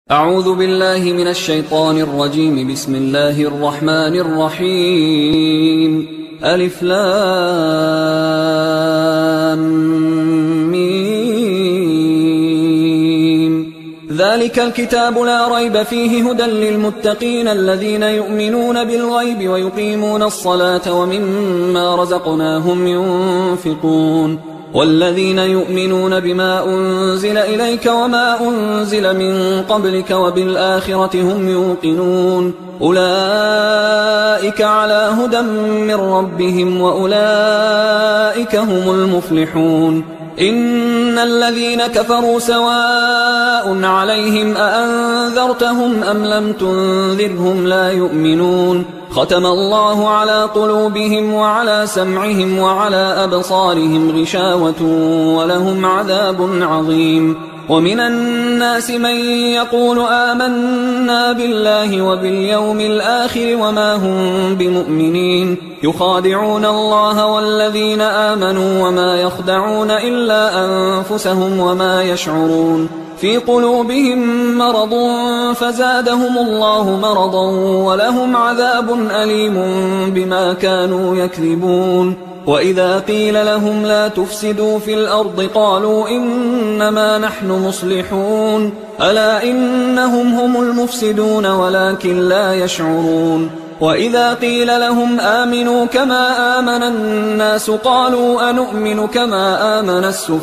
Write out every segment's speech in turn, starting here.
أعوذ بالله من الشيطان الرجيم. بسم الله الرحمن الرحيم. ألف لام ميم. ذلك الكتاب لا ريب فيه هدى للمتقين الذين يؤمنون بالغيب ويقيمون الصلاة ومما رزقناهم ينفقون والذين يؤمنون بما أنزل إليك وما أنزل من قبلك وبالآخرة هم يوقنون أولئك على هدى من ربهم وأولئك هم المفلحون. إن الذين كفروا سواء عليهم أأنذرتهم أم لم تنذرهم لا يؤمنون. ختم الله على قلوبهم وعلى سمعهم وعلى أبصارهم غشاوة ولهم عذاب عظيم. ومن الناس من يقول آمنا بالله وباليوم الآخر وما هم بمؤمنين يخادعون الله والذين آمنوا وما يخدعون إلا أنفسهم وما يشعرون. في قلوبهم مرض فزادهم الله مرضا ولهم عذاب أليم بما كانوا يكذبون. وإذا قيل لهم لا تفسدوا في الأرض قالوا إنما نحن مصلحون ألا إنهم هم المفسدون ولكن لا يشعرون. وإذا قيل لهم آمنوا كما آمن الناس قالوا أنؤمن كما آمن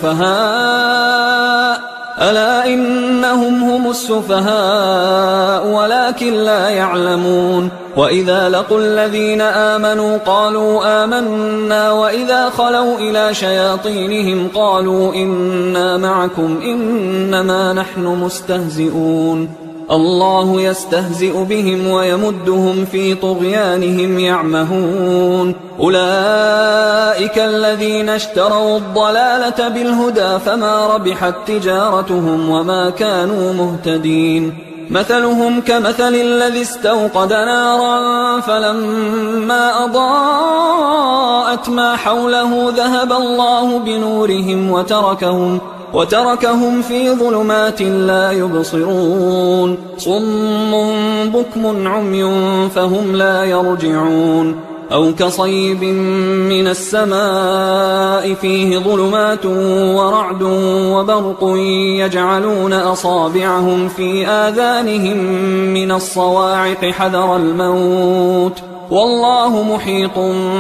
السفهاء ألا إنهم هم السفهاء ولكن لا يعلمون. وإذا لقوا الذين آمنوا قالوا آمنا وإذا خلوا إلى شياطينهم قالوا إنا معكم إنما نحن مستهزئون. الله يستهزئ بهم ويمدهم في طغيانهم يعمهون. أولئك الذين اشتروا الضلالة بالهدى فما ربحت تجارتهم وما كانوا مهتدين. مثلهم كمثل الذي استوقد نارا فلما أضاءت ما حوله ذهب الله بنورهم وتركهم في ظلمات لا يبصرون. صم بكم عمي فهم لا يرجعون. أو كصيب من السماء فيه ظلمات ورعد وبرق يجعلون أصابعهم في آذانهم من الصواعق حذر الموت والله محيط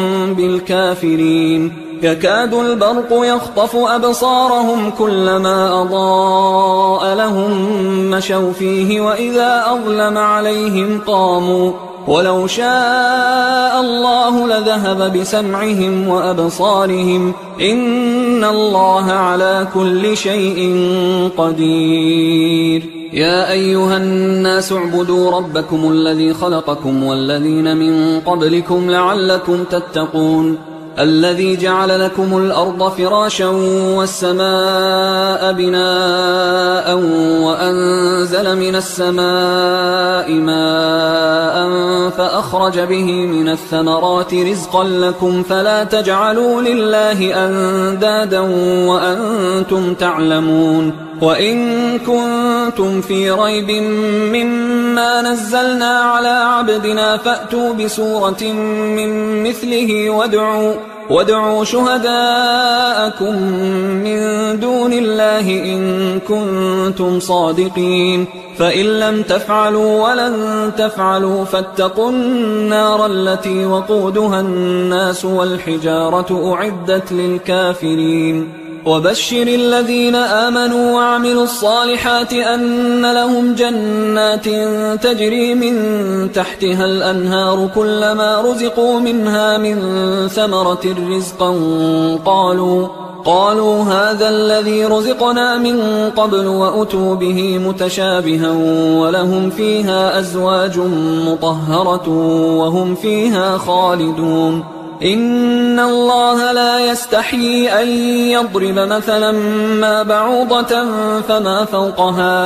بالكافرين. يكاد البرق يخطف أبصارهم كلما أضاء لهم مشوا فيه وإذا أظلم عليهم قاموا ولو شاء الله لذهب بسمعهم وأبصارهم إن الله على كل شيء قدير. يا أيها الناس اعبدوا ربكم الذي خلقكم والذين من قبلكم لعلكم تتقون. الذي جعل لكم الأرض فراشا والسماء بناء وأنزل من السماء ماء فأخرج به من الثمرات رزقا لكم فلا تجعلوا لله أندادا وأنتم تعلمون. وإن كنتم في ريب مما نزلنا على عبدنا فأتوا بسورة من مثله وادعوا شهداءكم من دون الله إن كنتم صادقين. فإن لم تفعلوا ولن تفعلوا فاتقوا النار التي وقودها الناس والحجارة أعدت للكافرين. وبشر الذين آمنوا وعملوا الصالحات أن لهم جنات تجري من تحتها الأنهار كلما رزقوا منها من ثمرة رزقا قالوا هذا الذي رزقنا من قبل وأتوا به متشابها ولهم فيها أزواج مطهرة وهم فيها خالدون. إن الله لا يستحيي أن يضرب مثلا ما بعوضة فما فوقها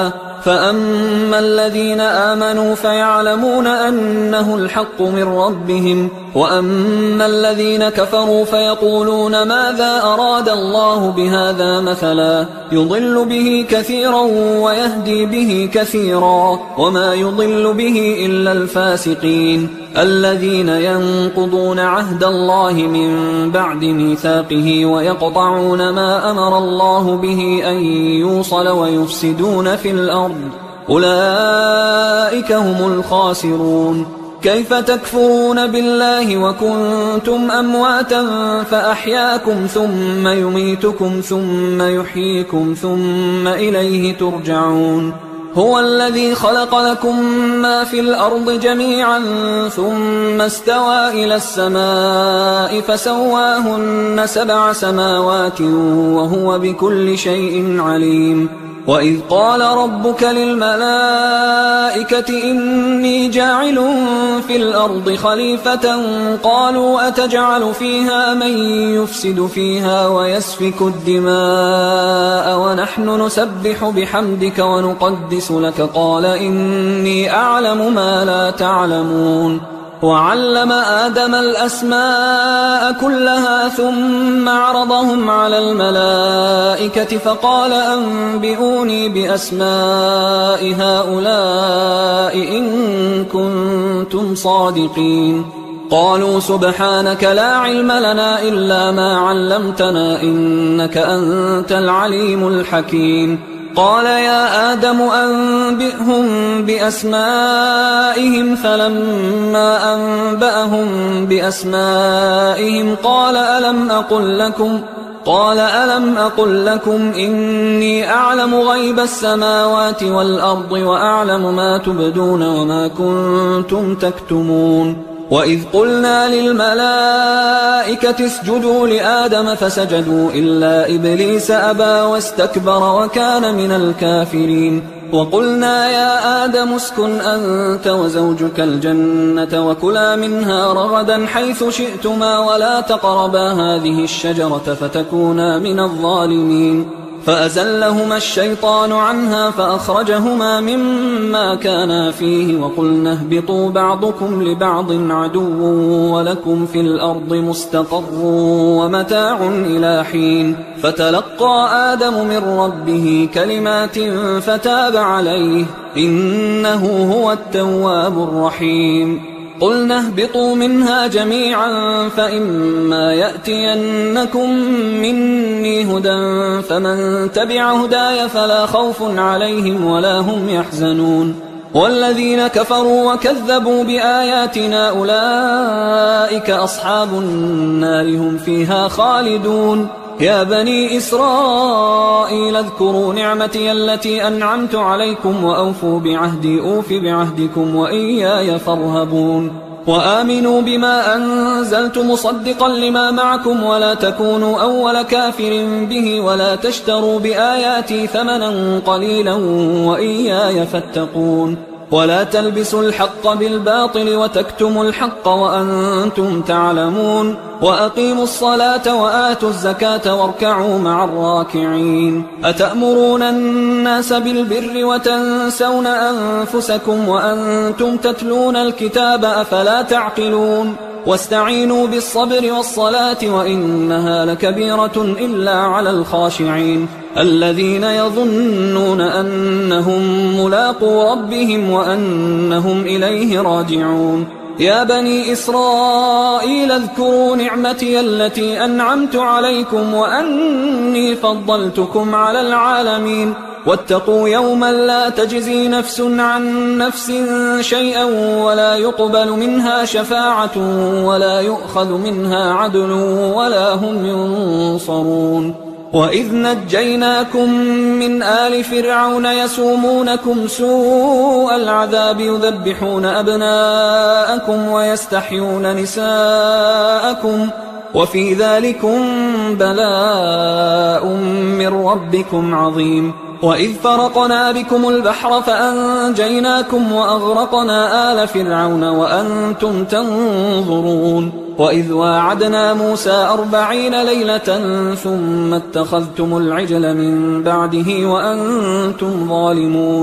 فأما الذين آمنوا فيعلمون أنه الحق من ربهم، وأما الذين كفروا فيقولون ماذا أراد الله بهذا مثلا يضل به كثيرا ويهدي به كثيرا وما يضل به إلا الفاسقين الذين ينقضون عهد الله من بعد ميثاقه ويقطعون ما أمر الله به أن يوصل ويفسدون في الأرض أولئك هم الخاسرون. كيف تكفرون بالله وكنتم أمواتا فأحياكم ثم يميتكم ثم يحييكم ثم إليه ترجعون. هو الذي خلق لكم ما في الأرض جميعا ثم استوى إلى السماء فسواهن 7 سماوات وهو بكل شيء عليم. وإذ قال ربك للملائكة إني جاعل في الأرض خليفة قالوا أتجعل فيها من يفسد فيها ويسفك الدماء ونحن نسبح بحمدك ونقدس لك قال إني أعلم ما لا تعلمون. وعلم آدم الأسماء كلها ثم عرضهم على الملائكة فقال أنبئوني بأسماء هؤلاء إن كنتم صادقين. قالوا سبحانك لا علم لنا إلا ما علمتنا إنك أنت العليم الحكيم. قال يا آدم أنبئهم بأسمائهم فلما أنبأهم بأسمائهم قال ألم أقل لكم إني أعلم غيب السماوات والأرض وأعلم ما تبدون وما كنتم تكتمون. وإذ قلنا للملائكة اسجدوا لآدم فسجدوا إلا إبليس أبى واستكبر وكان من الكافرين. وقلنا يا آدم اسكن أنت وزوجك الجنة وكلا منها رغدا حيث شئتما ولا تقربا هذه الشجرة فتكونا من الظالمين. فأزلهما الشيطان عنها فأخرجهما مما كانا فيه وقلنا اهبطوا بعضكم لبعض عدو ولكم في الأرض مستقر ومتاع إلى حين. فتلقى آدم من ربه كلمات فتاب عليه إنه هو التواب الرحيم. قلنا اهبطوا منها جميعا فإما يأتينكم مني هدى فمن تبع هداي فلا خوف عليهم ولا هم يحزنون. والذين كفروا وكذبوا بآياتنا أولئك أصحاب النار هم فيها خالدون. يا بني إسرائيل اذكروا نعمتي التي أنعمت عليكم وأوفوا بعهدي أوف بعهدكم وإياي فارهبون. وآمنوا بما أنزلت مصدقا لما معكم ولا تكونوا أول كافر به ولا تشتروا بآياتي ثمنا قليلا وإياي فاتقون. ولا تلبسوا الحق بالباطل وتكتموا الحق وأنتم تعلمون. وأقيموا الصلاة وآتوا الزكاة واركعوا مع الراكعين. أتأمرون الناس بالبر وتنسون أنفسكم وأنتم تتلون الكتاب أفلا تعقلون. واستعينوا بالصبر والصلاة وإنها لكبيرة إلا على الخاشعين الذين يظنون أنهم ملاقو ربهم وأنهم إليه راجعون. يا بني إسرائيل اذكروا نعمتي التي أنعمت عليكم وأني فضلتكم على العالمين. واتقوا يوما لا تجزي نفس عن نفس شيئا ولا يقبل منها شفاعة ولا يؤخذ منها عدل ولا هم ينصرون. وإذ نجيناكم من آل فرعون يسومونكم سوء العذاب يذبحون أبناءكم ويستحيون نساءكم وفي ذلكم بلاء من ربكم عظيم. وإذ فرقنا بكم البحر فأنجيناكم وأغرقنا آل فرعون وأنتم تنظرون. وإذ واعدنا موسى 40 ليلة ثم اتخذتم العجل من بعده وأنتم ظالمون.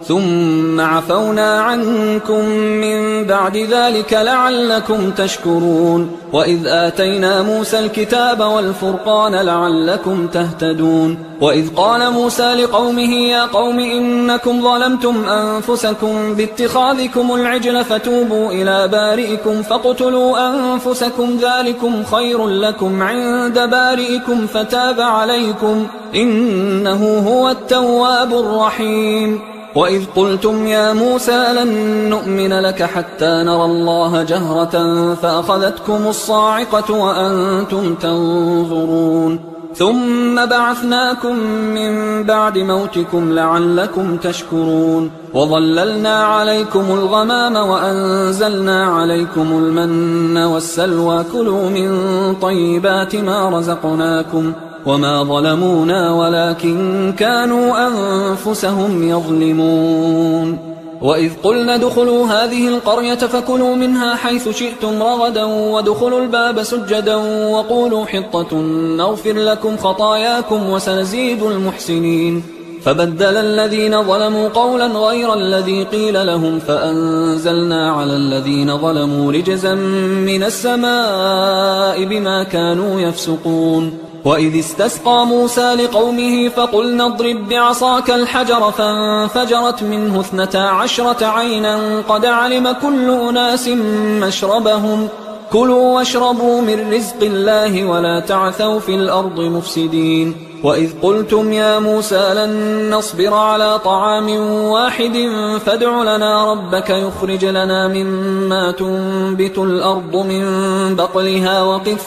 ثم عفونا عنكم من بعد ذلك لعلكم تشكرون وإذ آتينا موسى الكتاب والفرقان لعلكم تهتدون وإذ قال موسى لقومه يا قوم إنكم ظلمتم أنفسكم باتخاذكم العجل فتوبوا إلى بارئكم فاقتلوا أنفسكم ذلكم خير لكم عند بارئكم فتاب عليكم إنه هو التواب الرحيم وإذ قلتم يا موسى لن نؤمن لك حتى نرى الله جهرة فأخذتكم الصاعقة وأنتم تنظرون ثم بعثناكم من بعد موتكم لعلكم تشكرون وظللنا عليكم الغمام وأنزلنا عليكم المن والسلوى كلوا من طيبات ما رزقناكم وما ظلمونا ولكن كانوا أنفسهم يظلمون وإذ قلنا ادخلوا هذه القرية فكلوا منها حيث شئتم رغدا وادخلوا الباب سجدا وقولوا حطة نغفر لكم خطاياكم وسنزيد المحسنين فبدل الذين ظلموا قولا غير الذي قيل لهم فأنزلنا على الذين ظلموا رجزا من السماء بما كانوا يفسقون وإذ استسقى موسى لقومه فقلنا اضرب بعصاك الحجر فانفجرت منه 12 عينا قد علم كل أناس مشربهم كلوا واشربوا من رزق الله ولا تعثوا في الأرض مفسدين وإذ قلتم يا موسى لن نصبر على طعام واحد فادع لنا ربك يخرج لنا مما تنبت الأرض من بقلها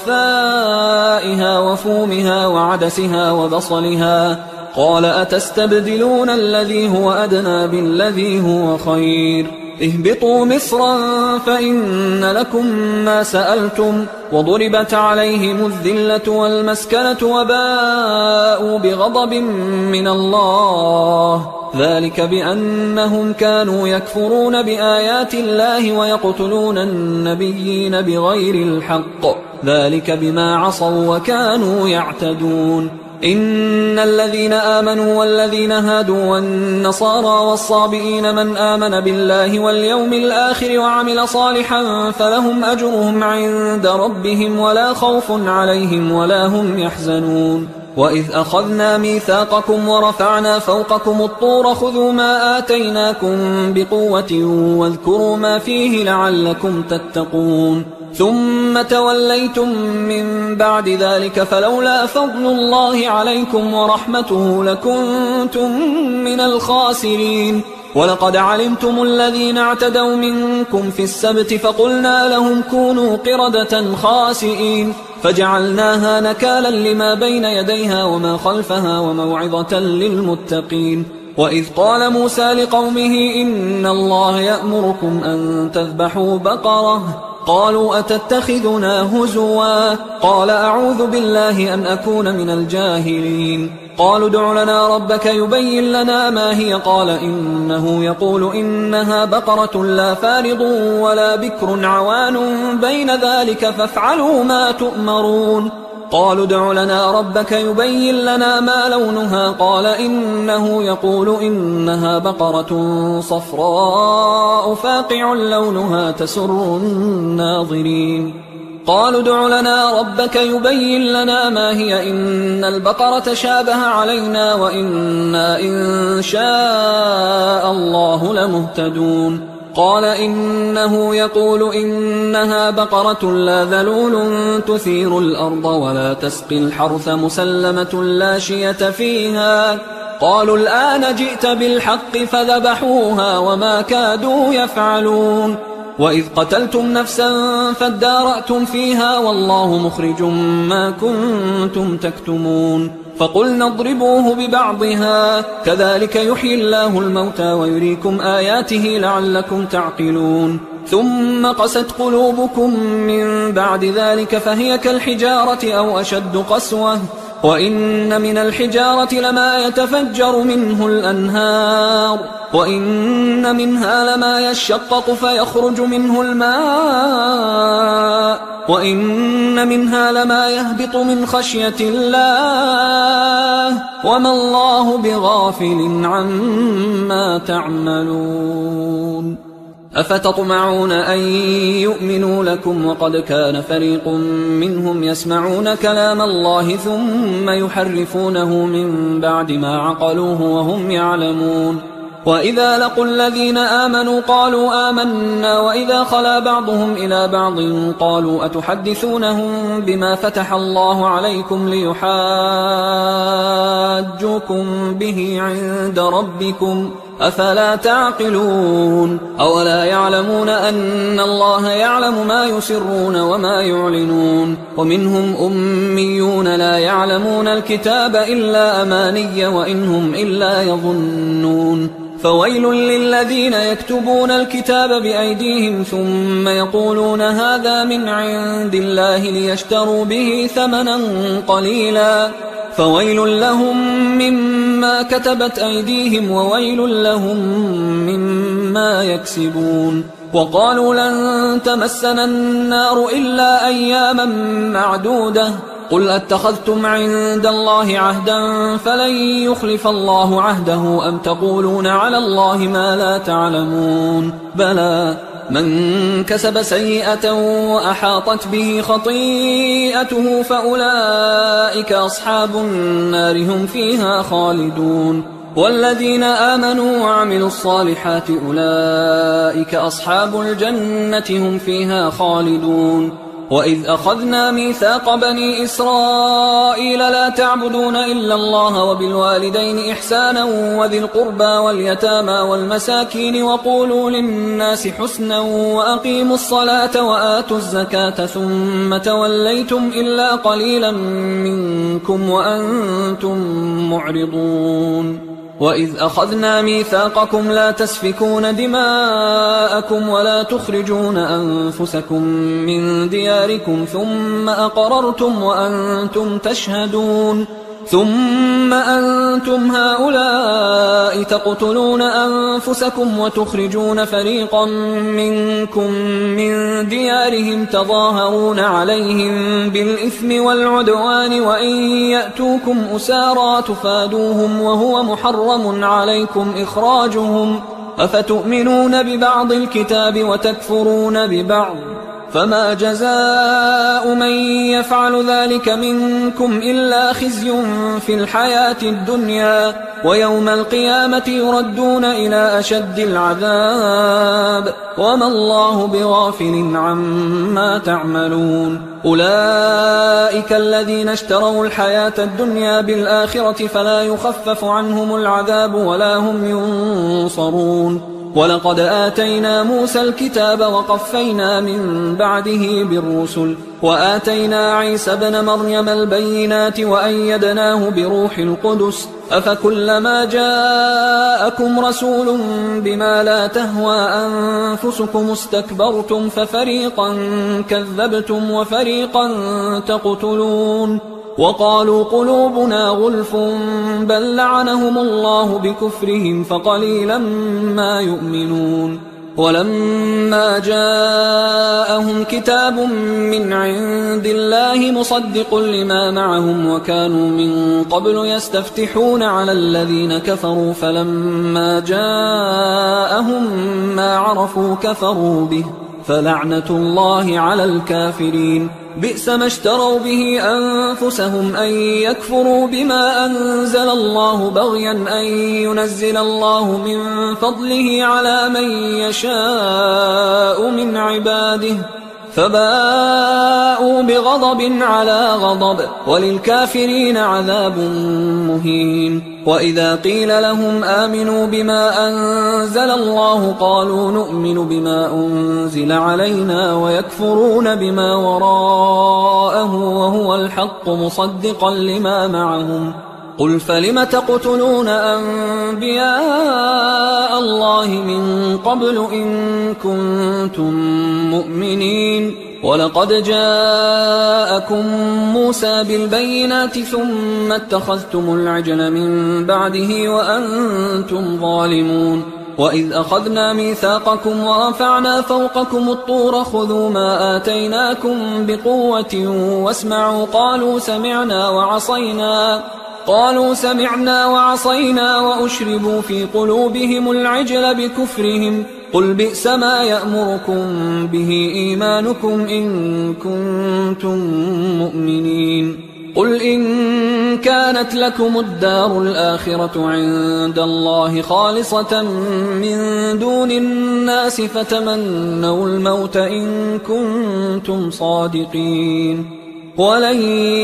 وقثائها وفومها وعدسها وبصلها قال أتستبدلون الذي هو أدنى بالذي هو خير اهبطوا مصرا فإن لكم ما سألتم وضربت عليهم الذلة والمسكنة وباءوا بغضب من الله ذلك بأنهم كانوا يكفرون بآيات الله ويقتلون النبيين بغير الحق ذلك بما عصوا وكانوا يعتدون إن الذين آمنوا والذين هادوا والنصارى والصابئين من آمن بالله واليوم الآخر وعمل صالحا فلهم أجرهم عند ربهم ولا خوف عليهم ولا هم يحزنون وإذ أخذنا ميثاقكم ورفعنا فوقكم الطور خذوا ما آتيناكم بقوة واذكروا ما فيه لعلكم تتقون ثم توليتم من بعد ذلك فلولا فضل الله عليكم ورحمته لكنتم من الخاسرين ولقد علمتم الذين اعتدوا منكم في السبت فقلنا لهم كونوا قردة خاسئين فجعلناها نكالا لما بين يديها وما خلفها وموعظة للمتقين وإذ قال موسى لقومه إن الله يأمركم أن تذبحوا بقرة قالوا أتتخذنا هزوا قال أعوذ بالله أن أكون من الجاهلين قالوا ادع لنا ربك يبين لنا ما هي قال إنه يقول إنها بقرة لا فارض ولا بكر عوان بين ذلك فافعلوا ما تؤمرون قالوا ادع لنا ربك يبين لنا ما لونها قال إنه يقول إنها بقرة صفراء فاقع لونها تسر الناظرين قالوا ادع لنا ربك يبين لنا ما هي إن البقرة شابه علينا وإنا إن شاء الله لمهتدون قال إنه يقول إنها بقرة لا ذلول تثير الأرض ولا تسقي الحرث مسلمة لا شية فيها قالوا الآن جئت بالحق فذبحوها وما كادوا يفعلون وإذ قتلتم نفسا فادارأتم فيها والله مخرج ما كنتم تكتمون فقلنا اضربوه ببعضها كذلك يحيي الله الموتى ويريكم آياته لعلكم تعقلون ثم قست قلوبكم من بعد ذلك فهي كالحجارة أو أشد قسوة وإن من الحجارة لما يتفجر منه الأنهار وإن منها لما يشقق فيخرج منه الماء وإن منها لما يهبط من خشية الله وما الله بغافل عما تعملون. أفتطمعون أن يؤمنوا لكم وقد كان فريق منهم يسمعون كلام الله ثم يحرفونه من بعد ما عقلوه وهم يعلمون. وإذا لقوا الذين آمنوا قالوا آمنا وإذا خلا بعضهم إلى بعض قالوا أتحدثونهم بما فتح الله عليكم ليحاجوكم به عند ربكم أفلا تعقلون. أولا يعلمون أن الله يعلم ما يسرون وما يعلنون. ومنهم أميون لا يعلمون الكتاب إلا أماني وإنهم إلا يظنون. فويل للذين يكتبون الكتاب بأيديهم ثم يقولون هذا من عند الله ليشتروا به ثمنا قليلا فويل لهم مما كتبت أيديهم وويل لهم مما يكسبون. وقالوا لن تمسنا النار إلا أياما معدودة قل أتخذتم عند الله عهدا فلن يخلف الله عهده أم تقولون على الله ما لا تعلمون. بلى من كسب سيئة وأحاطت به خطيئته فأولئك أصحاب النار هم فيها خالدون. والذين آمنوا وعملوا الصالحات أولئك أصحاب الجنة هم فيها خالدون. وإذ أخذنا ميثاق بني إسرائيل لا تعبدون إلا الله وبالوالدين إحسانا وذي القربى واليتامى والمساكين وقولوا للناس حسنا وأقيموا الصلاة وآتوا الزكاة ثم توليتم إلا قليلا منكم وأنتم معرضون. وإذ أخذنا ميثاقكم لا تسفكون دماءكم ولا تخرجون أنفسكم من دياركم ثم أقررتم وأنتم تشهدون. ثم أنتم هؤلاء تقتلون أنفسكم وتخرجون فريقا منكم من ديارهم تظاهرون عليهم بالإثم والعدوان وإن يأتوكم أسارى تفادوهم وهو محرم عليكم إخراجهم أفتؤمنون ببعض الكتاب وتكفرون ببعض فما جزاء من يفعل ذلك منكم إلا خزي في الحياة الدنيا ويوم القيامة يردون إلى أشد العذاب وما الله بغافل عما تعملون. أولئك الذين اشتروا الحياة الدنيا بالآخرة فلا يخفف عنهم العذاب ولا هم ينصرون. ولقد آتينا موسى الكتاب وقفينا من بعده بالرسل وآتينا عيسى ابن مريم البينات وأيدناه بروح القدس أفكلما جاءكم رسول بما لا تهوى أنفسكم استكبرتم ففريقا كذبتم وفريقا تقتلون. وقالوا قلوبنا غلف بل لعنهم الله بكفرهم فقليلا ما يؤمنون. ولما جاءهم كتاب من عند الله مصدق لما معهم وكانوا من قبل يستفتحون على الذين كفروا فلما جاءهم ما عرفوا كفروا به فلعنة الله على الكافرين. بئس ما اشتروا به أنفسهم أن يكفروا بما أنزل الله بغيا أن ينزل الله من فضله على من يشاء من عباده فباءوا بغضب على غضب وللكافرين عذاب مهين. وإذا قيل لهم آمنوا بما أنزل الله قالوا نؤمن بما أنزل علينا ويكفرون بما وراءه وهو الحق مصدقا لما معهم. قل فلم تقتلون أنبياء الله من قبل إن كنتم مؤمنين. ولقد جاءكم موسى بالبينات ثم اتخذتم العجل من بعده وأنتم ظالمون. وإذ أخذنا ميثاقكم ورفعنا فوقكم الطور خذوا ما آتيناكم بقوة واسمعوا قالوا سمعنا وعصينا وأشربوا في قلوبهم العجل بكفرهم قل بئس ما يأمركم به إيمانكم إن كنتم مؤمنين قل إن كانت لكم الدار الآخرة عند الله خالصة من دون الناس فتمنوا الموت إن كنتم صادقين ولن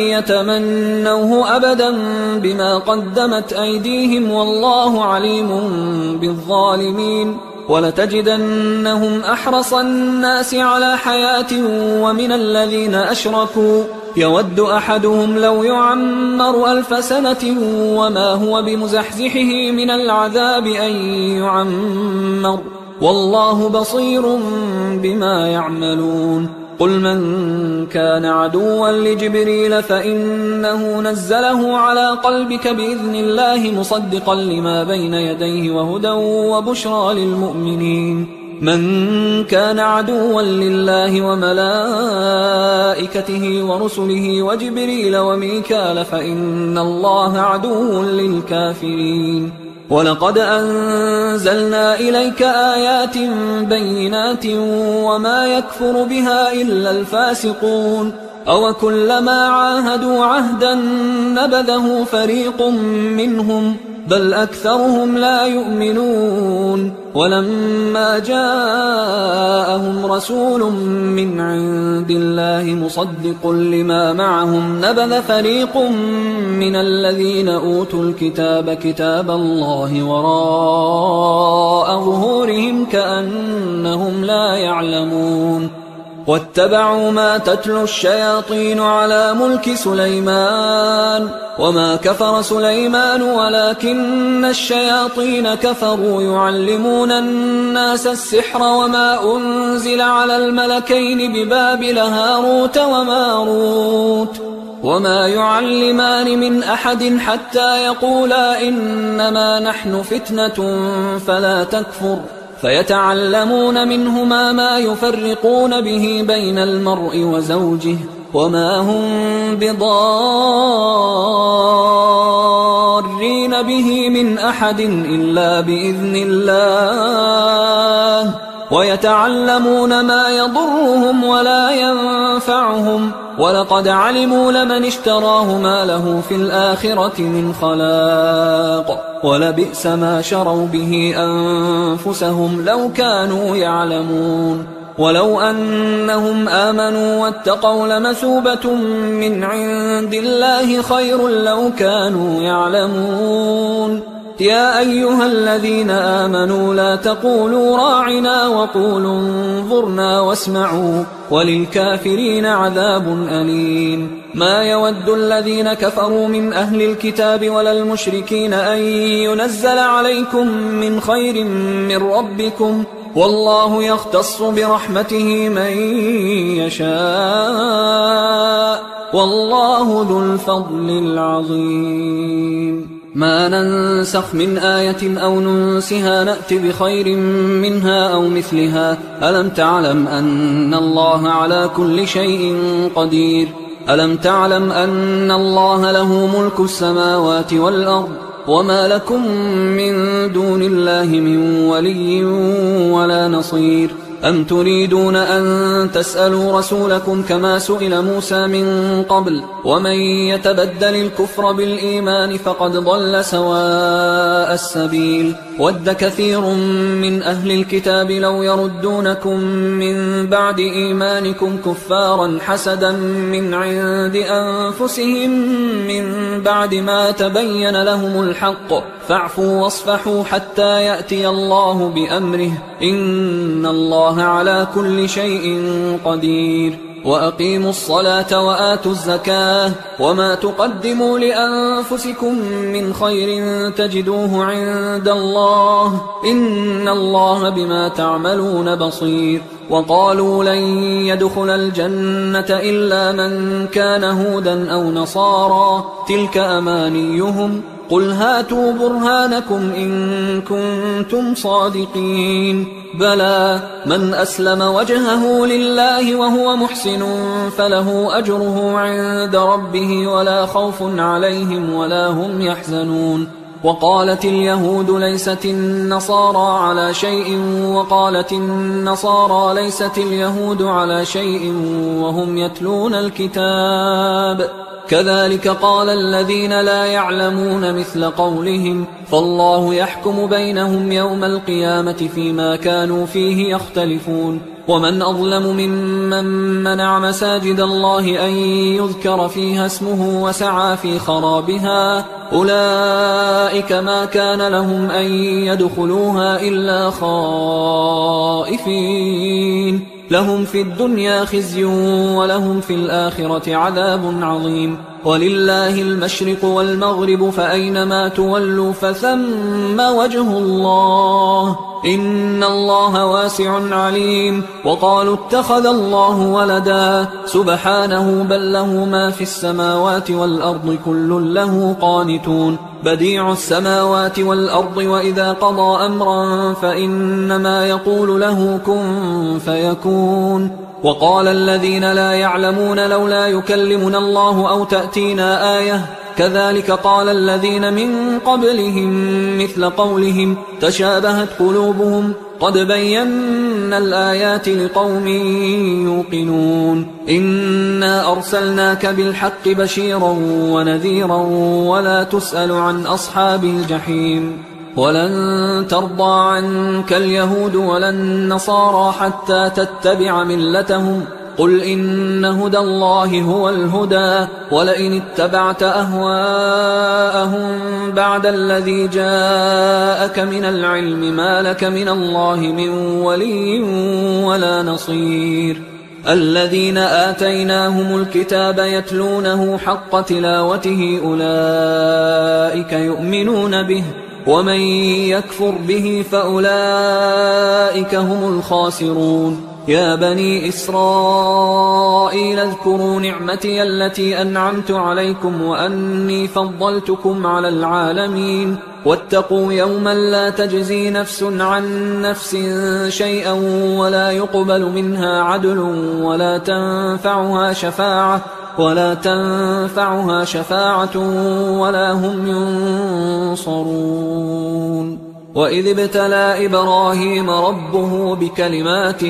يتمنوه أبدا بما قدمت أيديهم والله عليم بالظالمين ولتجدنهم أحرص الناس على حياة ومن الذين أشركوا يود أحدهم لو يعمر 1000 سنة وما هو بمزحزحه من العذاب أن يعمر والله بصير بما يعملون قل من كان عدوا لجبريل فإنه نزله على قلبك بإذن الله مصدقا لما بين يديه وهدى وبشرى للمؤمنين من كان عدوا لله وملائكته ورسله وجبريل وميكال فإن الله عدو للكافرين ولقد أنزلنا إليك آيات بينات وما يكفر بها إلا الفاسقون أو كلما عاهدوا عهدا نبذه فريق منهم بل أكثرهم لا يؤمنون ولما جاءهم رسول من عند الله مصدق لما معهم نبذ فريق من الذين أوتوا الكتاب كتاب الله وراء ظهورهم كأنهم لا يعلمون واتبعوا ما تتلو الشياطين على ملك سليمان وما كفر سليمان ولكن الشياطين كفروا يعلمون الناس السحر وما أنزل على الملكين ببابل هاروت وماروت وما يعلمان من أحد حتى يقولا إنما نحن فتنة فلا تكفر فيتعلمون منهما ما يفرقون به بين المرء وزوجه وما هم بضارين به من أحد إلا بإذن الله ويتعلمون ما يضرهم ولا ينفعهم ولقد علموا لمن اشتراه ما له في الآخرة من خلاق ولبئس ما شروا به أنفسهم لو كانوا يعلمون ولو أنهم آمنوا واتقوا لمثوبة من عند الله خير لو كانوا يعلمون يا أيها الذين آمنوا لا تقولوا راعنا وقولوا انظرنا واسمعوا وللكافرين عذاب أليم ما يود الذين كفروا من أهل الكتاب ولا المشركين أن ينزل عليكم من خير من ربكم والله يختص برحمته من يشاء والله ذو الفضل العظيم ما ننسخ من آية أو ننسها نأت بخير منها أو مثلها ألم تعلم أن الله على كل شيء قدير ألم تعلم أن الله له ملك السماوات والأرض وما لكم من دون الله من ولي ولا نصير أم تريدون أن تسألوا رسولكم كما سئل موسى من قبل ومن يتبدل الكفر بالإيمان فقد ضل سواء السبيل ود كثير من أهل الكتاب لو يردونكم من بعد إيمانكم كفارا حسدا من عند أنفسهم من بعد ما تبين لهم الحق فاعفوا واصفحوا حتى يأتي الله بأمره إن الله على كل شيء قدير وأقيموا الصلاة وآتوا الزكاة وما تقدموا لأنفسكم من خير تجدوه عند الله إن الله بما تعملون بصير وقالوا لن يدخل الجنة إلا من كان هودا أو نصارى تلك أمانيهم قل هاتوا برهانكم إن كنتم صادقين بلى من أسلم وجهه لله وهو محسن فله أجره عند ربه ولا خوف عليهم ولا هم يحزنون وقالت اليهود ليست النصارى على شيء وقالت النصارى ليست اليهود على شيء وهم يتلون الكتاب كذلك قال الذين لا يعلمون مثل قولهم فالله يحكم بينهم يوم القيامة فيما كانوا فيه يختلفون ومن أظلم ممن منع مساجد الله أن يذكر فيها اسمه وسعى في خرابها أولئك ما كان لهم أن يدخلوها إلا خائفين لهم في الدنيا خزي ولهم في الآخرة عذاب عظيم ولله المشرق والمغرب فأينما تولوا فثم وجه الله إن الله واسع عليم وقالوا اتخذ الله ولدا سبحانه بل له ما في السماوات والأرض كل له قانتون بديع السماوات والأرض وإذا قضى أمرا فإنما يقول له كن فيكون وقال الذين لا يعلمون لولا يكلمنا الله أو تأتينا آية كذلك قال الذين من قبلهم مثل قولهم تشابهت قلوبهم قد بينا الآيات لقوم يوقنون إنا أرسلناك بالحق بشيرا ونذيرا ولا تسأل عن أصحاب الجحيم ولن ترضى عنك اليهود ولا النصارى حتى تتبع ملتهم قل إن هدى الله هو الهدى ولئن اتبعت أهواءهم بعد الذي جاءك من العلم ما لك من الله من ولي ولا نصير الذين آتيناهم الكتاب يتلونه حق تلاوته أولئك يؤمنون به ومن يكفر به فأولئك هم الخاسرون يا بني إسرائيل اذكروا نعمتي التي أنعمت عليكم وأني فضلتكم على العالمين واتقوا يوما لا تجزي نفس عن نفس شيئا ولا يقبل منها عدل ولا تنفعها شفاعة ولا هم ينصرون وإذ ابتلى إبراهيم ربه بكلمات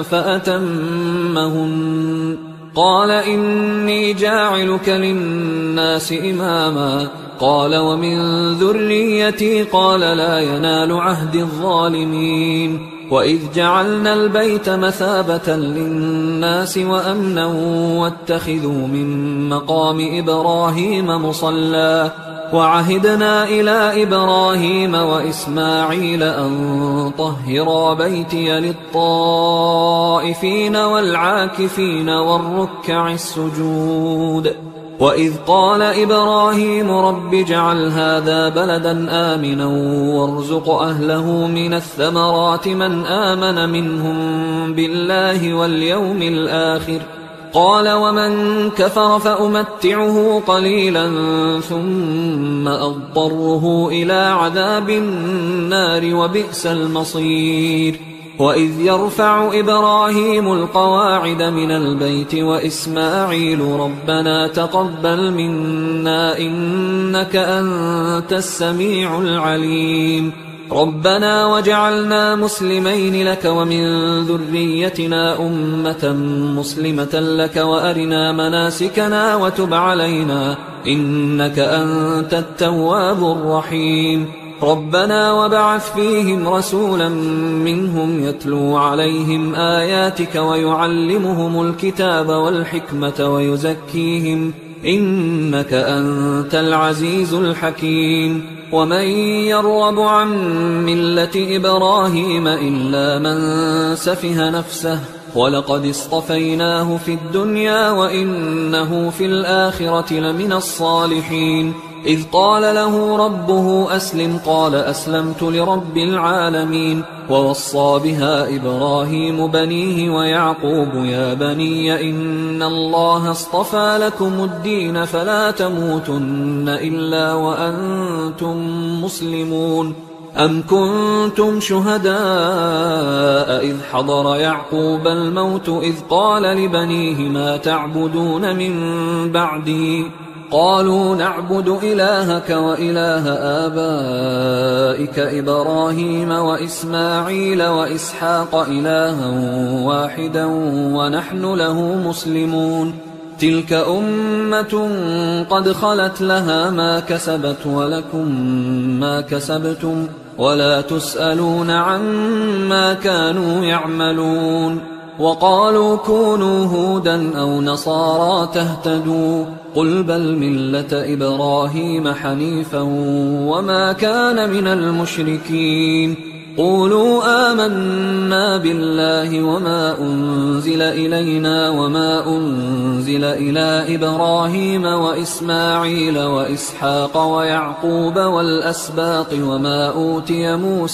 فأتمهن قال إني جاعلك للناس إماما قال ومن ذريتي قال لا ينال عهد الظالمين وإذ جعلنا البيت مثابة للناس وأمنا واتخذوا من مقام إبراهيم مصلى وعهدنا إلى إبراهيم وإسماعيل أن طهرا بيتي للطائفين والعاكفين والركع السجود وإذ قال إبراهيم رب اجعل هذا بلدا آمنا وارزق أهله من الثمرات من آمن منهم بالله واليوم الآخر قال ومن كفر فأمتعه قليلا ثم أضطره إلى عذاب النار وبئس المصير وإذ يرفع إبراهيم القواعد من البيت وإسماعيل ربنا تقبل منا إنك أنت السميع العليم ربنا وجعلنا مسلمين لك ومن ذريتنا أمة مسلمة لك وأرنا مناسكنا وتب علينا إنك أنت التواب الرحيم ربنا وابعث فيهم رسولا منهم يتلو عليهم آياتك ويعلمهم الكتاب والحكمة ويزكيهم إنك أنت العزيز الحكيم ومن يرغب عن ملة إبراهيم إلا من سفه نفسه ولقد اصطفيناه في الدنيا وإنه في الآخرة لمن الصالحين إذ قال له ربه أسلم قال أسلمت لرب العالمين. ووصى بها إبراهيم بنيه ويعقوب يا بني إن الله اصطفى لكم الدين فلا تموتن إلا وأنتم مسلمون. أم كنتم شهداء إذ حضر يعقوب الموت إذ قال لبنيه ما تعبدون من بعدي قالوا نعبد إلهك وإله آبائك إبراهيم وإسماعيل وإسحاق إلها واحدا ونحن له مسلمون. تلك أمة قد خلت لها ما كسبت ولكم ما كسبتم ولا تسألون عما كانوا يعملون. وقالوا كونوا هودا أو نصارى تهتدوا قل بل ملة إبراهيم حنيفا وما كان من المشركين. قولوا آمنا بالله وما أنزل إلينا وما أنزل إلى إبراهيم وإسماعيل وإسحاق ويعقوب والأسباط وما أوتي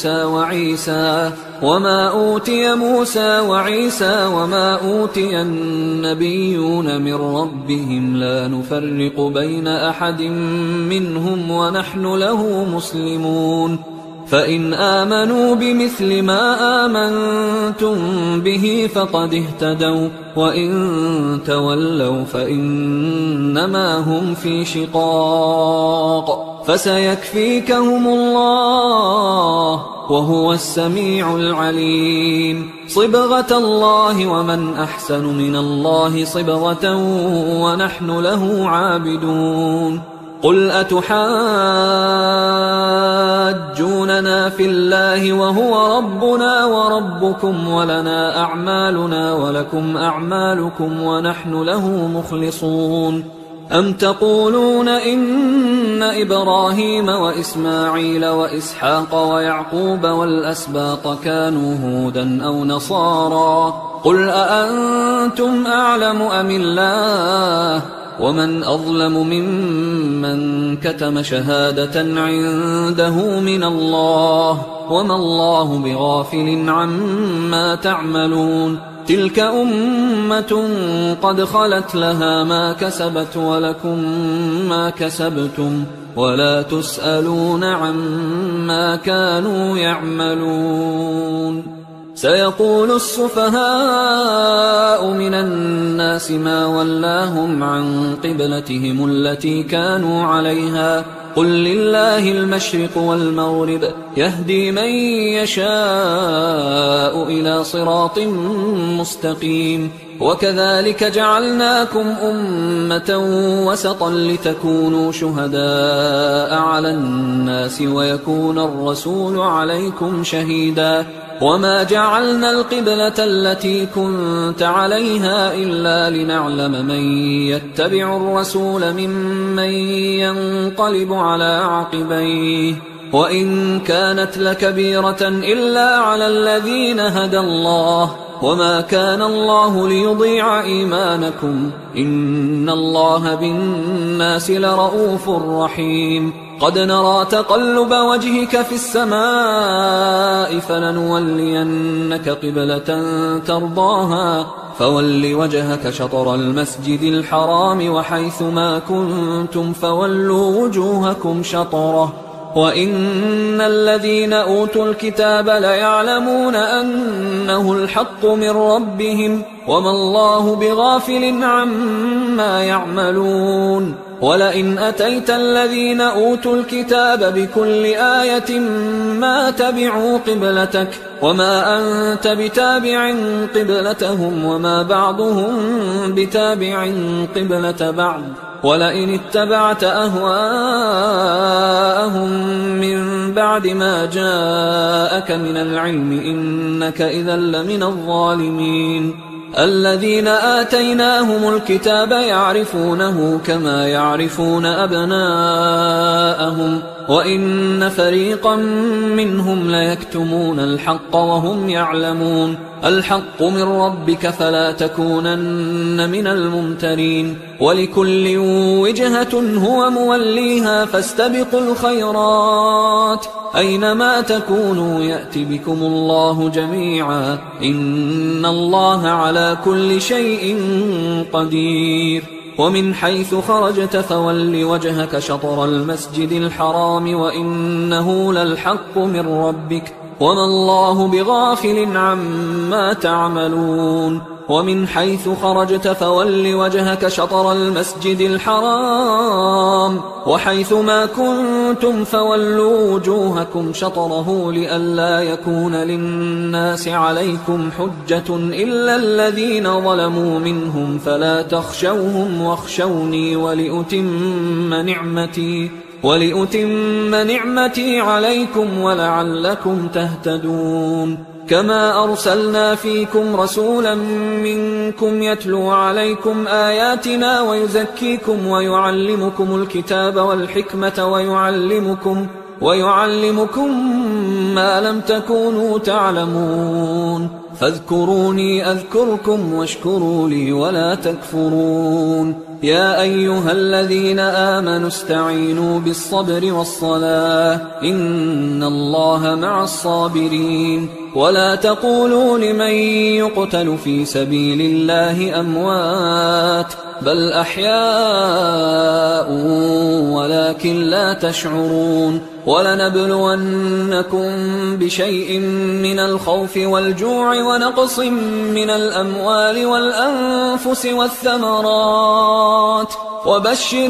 موسى وعيسى وما أوتي النبيون من ربهم لا نفرق بين أحد منهم ونحن له مسلمون. فإن آمنوا بمثل ما آمنتم به فقد اهتدوا وإن تولوا فإنما هم في شقاق فسيكفيكهم الله وهو السميع العليم. صبغة الله ومن أحسن من الله صبغة ونحن له عابدون. قل أتحاجوننا في الله وهو ربنا وربكم ولنا أعمالنا ولكم أعمالكم ونحن له مخلصون. أم تقولون إن إبراهيم وإسماعيل وإسحاق ويعقوب والأسباط كانوا هودا أو نصارى قل أأنتم أعلم أم الله ومن أظلم ممن كتم شهادة عنده من الله وما الله بغافل عما تعملون. تلك أمة قد خلت لها ما كسبت ولكم ما كسبتم ولا تسألون عما كانوا يعملون. سيقول السفهاء من الناس ما ولاهم عن قبلتهم التي كانوا عليها قل لله المشرق والمغرب يهدي من يشاء إلى صراط مستقيم. وكذلك جعلناكم أمة وسطا لتكونوا شهداء على الناس ويكون الرسول عليكم شهيدا. وما جعلنا القبلة التي كنت عليها إلا لنعلم من يتبع الرسول ممن ينقلب على عقبيه وإن كانت لكبيرة إلا على الذين هدى الله وما كان الله ليضيع إيمانكم إن الله بالناس لرؤوف رحيم. قد نرى تقلب وجهك في السماء فلنولينك قبلة ترضاها فول وجهك شطر المسجد الحرام وحيث ما كنتم فولوا وجوهكم شطره وإن الذين أوتوا الكتاب ليعلمون أنه الحق من ربهم وما الله بغافل عما يعملون. ولئن أتيت الذين أوتوا الكتاب بكل آية ما تبعوا قبلتك وما أنت بتابع قبلتهم وما بعضهم بتابع قبلة بعض ولئن اتبعت أهواءهم من بعد ما جاءك من العلم إنك إذا لمن الظالمين. الذين آتيناهم الكتاب يعرفونه كما يعرفون أبناءهم وإن فريقا منهم ليكتمون الحق وهم يعلمون. الحق من ربك فلا تكونن من الممترين. ولكل وجهة هو موليها فاستبقوا الخيرات أينما تكونوا يأت بكم الله جميعا إن الله على كل شيء قدير. ومن حيث خرجت فول وجهك شطر المسجد الحرام وإنه للحق من ربك وما الله بغافل عما تعملون. ومن حيث خرجت فول وجهك شطر المسجد الحرام وحيث ما كنتم فولوا وجوهكم شطره لئلا يكون للناس عليكم حجة إلا الذين ظلموا منهم فلا تخشوهم واخشوني ولأتم نعمتي عليكم ولعلكم تهتدون. كما أرسلنا فيكم رسولا منكم يتلو عليكم آياتنا ويزكيكم ويعلمكم الكتاب والحكمة ويعلمكم ما لم تكونوا تعلمون. فاذكروني أذكركم واشكروا لي ولا تكفرون. يا أيها الذين آمنوا استعينوا بالصبر والصلاة إن الله مع الصابرين. ولا تقولوا لمن يقتل في سبيل الله أموات بل أحياء ولكن لا تشعرون. ولنبلونكم بشيء من الخوف والجوع ونقص من الأموال والأنفس والثمرات وبشر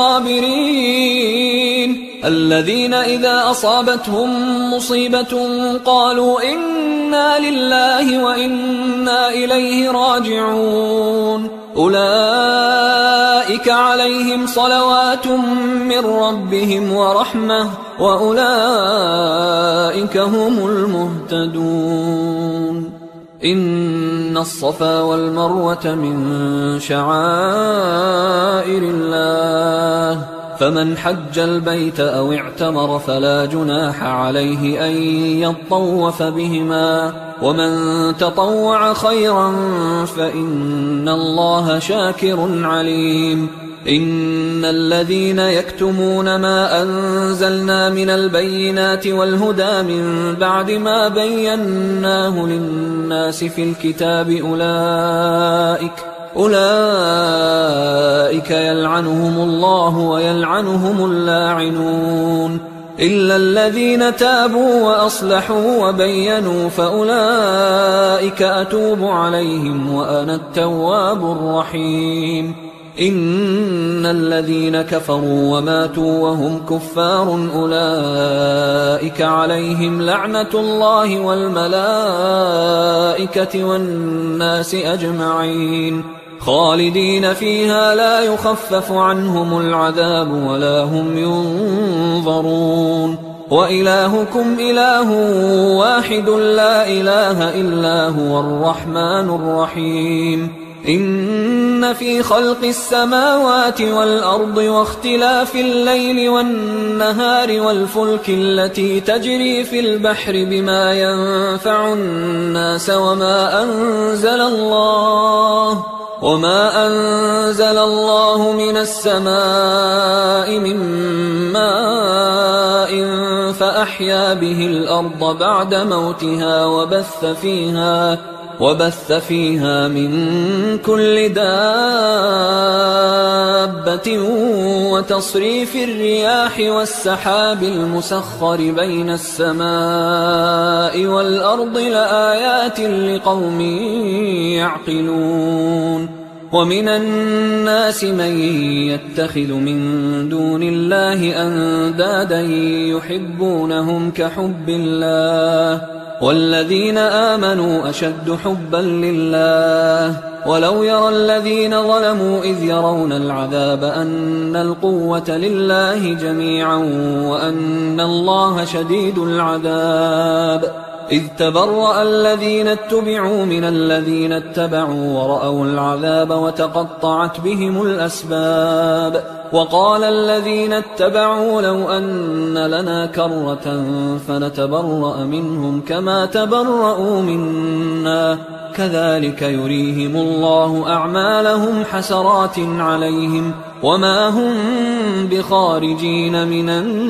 الصابرين الذين إذا أصابتهم مصيبة قالوا إنا لله وإنا إليه راجعون. أولئك عليهم صلوات من ربهم ورحمة وأولئك هم المهتدون. إن الصفا والمروة من شعائر الله فمن حج البيت أو اعتمر فلا جناح عليه أن يطوف بهما ومن تطوع خيرا فإن الله شاكر عليم. إن الذين يكتمون ما أنزلنا من البينات والهدى من بعد ما بيناه للناس في الكتاب أولئك يلعنهم الله ويلعنهم اللاعنون إلا الذين تابوا وأصلحوا وبينوا فأولئك أتوب عليهم وأنا التواب الرحيم. إن الذين كفروا وماتوا وهم كفار أولئك عليهم لعنة الله والملائكة والناس أجمعين خالدين فيها لا يخفف عنهم العذاب ولا هم ينظرون. وإلهكم إله واحد لا إله إلا هو الرحمن الرحيم. إن في خلق السماوات والأرض واختلاف الليل والنهار والفلك التي تجري في البحر بما ينفع الناس وما أنزل الله من السماء من ماء فأحيا به الأرض بعد موتها وبث فيها من كل دابة وتصريف الرياح والسحاب المسخر بين السماء والأرض لآيات لقوم يعقلون. ومن الناس من يتخذ من دون الله أندادا يحبونهم كحب الله والذين آمنوا أشد حبا لله. ولو يرى الذين ظلموا إذ يرون العذاب أن القوة لله جميعا وأن الله شديد العذاب. إذ تبرأ الذين اتبعوا من الذين اتبعوا ورأوا العذاب وتقطعت بهم الأسباب وقال الذين اتبعوا لو أن لنا كرة فنتبرأ منهم كما تبرأوا منا كذلك يريهم الله أعمالهم حسرات عليهم وما هم بخارجين من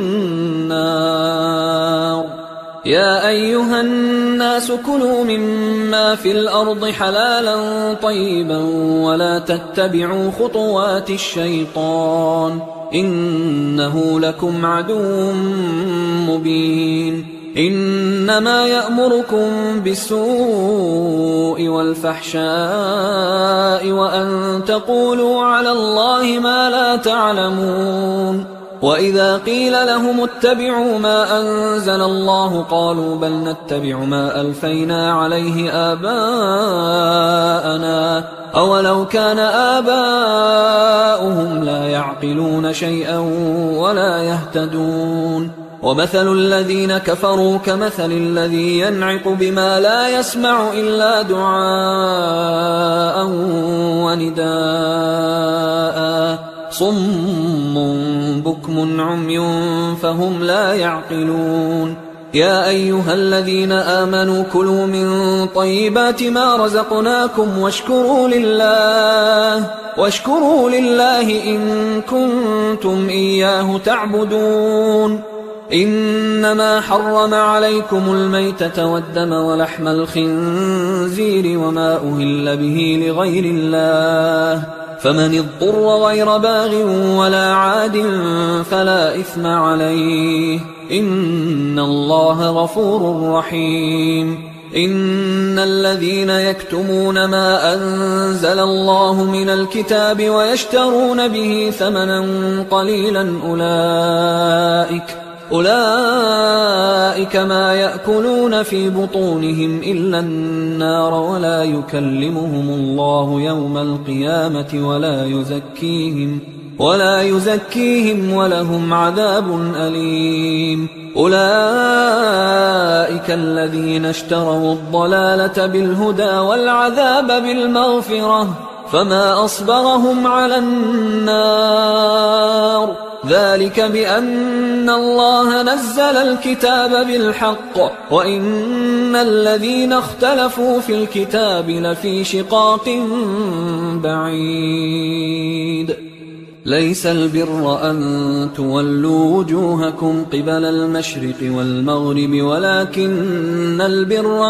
النار يا أيها الناس كلوا مما في الأرض حلالا طيبا ولا تتبعوا خطوات الشيطان إنه لكم عدو مبين إنما يأمركم بالسوء والفحشاء وأن تقولوا على الله ما لا تعلمون وإذا قيل لهم اتبعوا ما أنزل الله قالوا بل نتبع ما ألفينا عليه آباءنا أولو كان آباؤهم لا يعقلون شيئا ولا يهتدون ومثل الذين كفروا كمثل الذي ينعق بما لا يسمع إلا دعاء ونداء صم بكم عمي فهم لا يعقلون يا أيها الذين آمنوا كلوا من طيبات ما رزقناكم واشكروا لله إن كنتم إياه تعبدون إنما حرم عليكم الميتة والدم ولحم الخنزير وما أهل به لغير الله فمن اضطر غير باغ ولا عاد فلا إثم عليه إن الله غفور رحيم إن الذين يكتمون ما أنزل الله من الكتاب ويشترون به ثمنا قليلا أولئك ما يأكلون في بطونهم إلا النار ولا يكلمهم الله يوم القيامة ولا يزكيهم ولهم عذاب أليم أولئك الذين اشتروا الضلالة بالهدى والعذاب بالمغفرة فما أصبرهم على النار ذلك بأن الله نزل الكتاب بالحق وإن الذين اختلفوا في الكتاب لفي شقاق بعيد ليس البر أن تولوا وجوهكم قبل المشرق والمغرب ولكن البر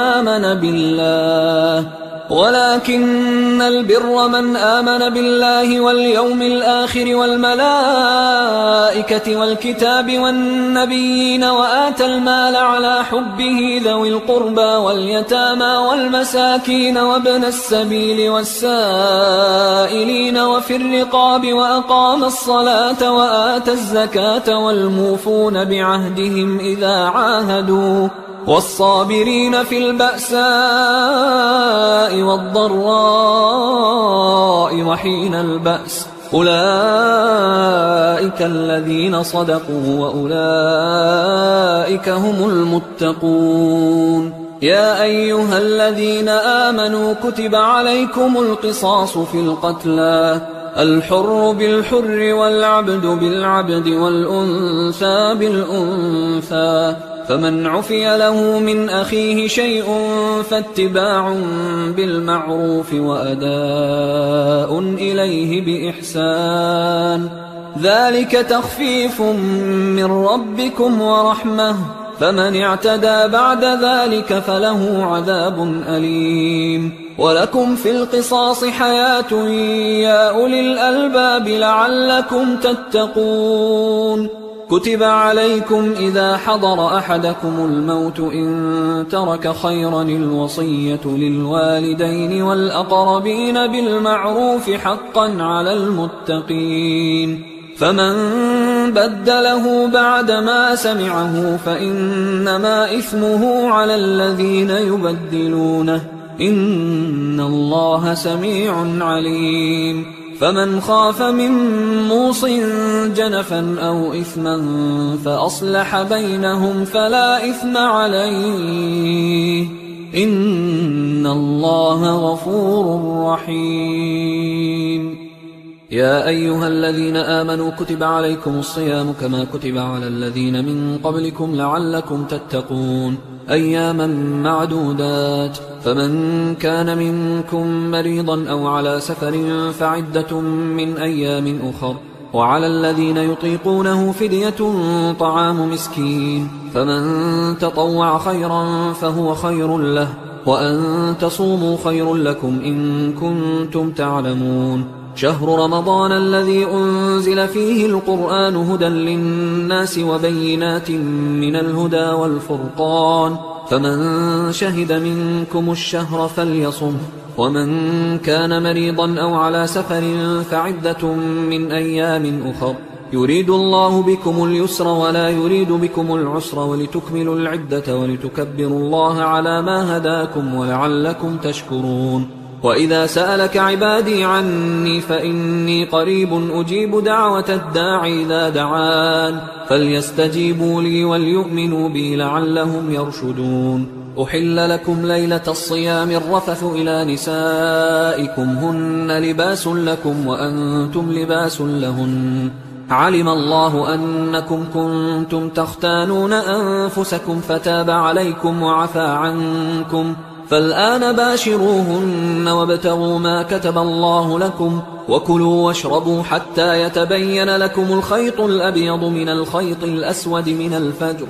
من آمن بالله واليوم الآخر والملائكة والكتاب والنبيين وآتى المال على حبه ذوي القربى واليتامى والمساكين وابن السبيل والسائلين وفي الرقاب وأقام الصلاة وآتى الزكاة والموفون بعهدهم إذا عاهدوا والصابرين في البأساء والضراء وحين البأس أولئك الذين صدقوا وأولئك هم المتقون يا أيها الذين آمنوا كتب عليكم القصاص في القتلى الحر بالحر والعبد بالعبد والأنثى بالأنثى فمن عفي له من أخيه شيء فاتباع بالمعروف وأداء إليه بإحسان ذلك تخفيف من ربكم ورحمة فمن اعتدى بعد ذلك فله عذاب أليم ولكم في القصاص حياة يا أولي الألباب لعلكم تتقون كتب عليكم إذا حضر أحدكم الموت إن ترك خيرا الوصية للوالدين والأقربين بالمعروف حقا على المتقين فمن بدله بعدما سمعه فإنما إثمه على الذين يبدلونه إن الله سميع عليم فمن خاف من موص جنفا أو إثما فأصلح بينهم فلا إثم عليه إن الله غفور رحيم. يا أيها الذين آمنوا كتب عليكم الصيام كما كتب على الذين من قبلكم لعلكم تتقون أياما معدودات، فمن كان منكم مريضا أو على سفر فعدة من أيام أخر، وعلى الذين يطيقونه فدية طعام مسكين، فمن تطوع خيرا فهو خير له، وأن تصوموا خير لكم إن كنتم تعلمون. شهر رمضان الذي أنزل فيه القرآن هدى للناس وبينات من الهدى والفرقان، فمن شهد منكم الشهر فليصمه، ومن كان مريضا أو على سفر فعدة من أيام أخر، يريد الله بكم اليسر ولا يريد بكم العسر ولتكملوا العدة ولتكبروا الله على ما هداكم ولعلكم تشكرون. وإذا سألك عبادي عني فإني قريب أجيب دعوة الداع إذا دعان، فليستجيبوا لي وليؤمنوا بي لعلهم يرشدون. أحل لكم ليلة الصيام الرفث إلى نسائكم هن لباس لكم وأنتم لباس لهن، علم الله أنكم كنتم تختانون أنفسكم فتاب عليكم وعفى عنكم، فالآن باشروهن وابتغوا ما كتب الله لكم، وكلوا واشربوا حتى يتبين لكم الخيط الأبيض من الخيط الأسود من الفجر،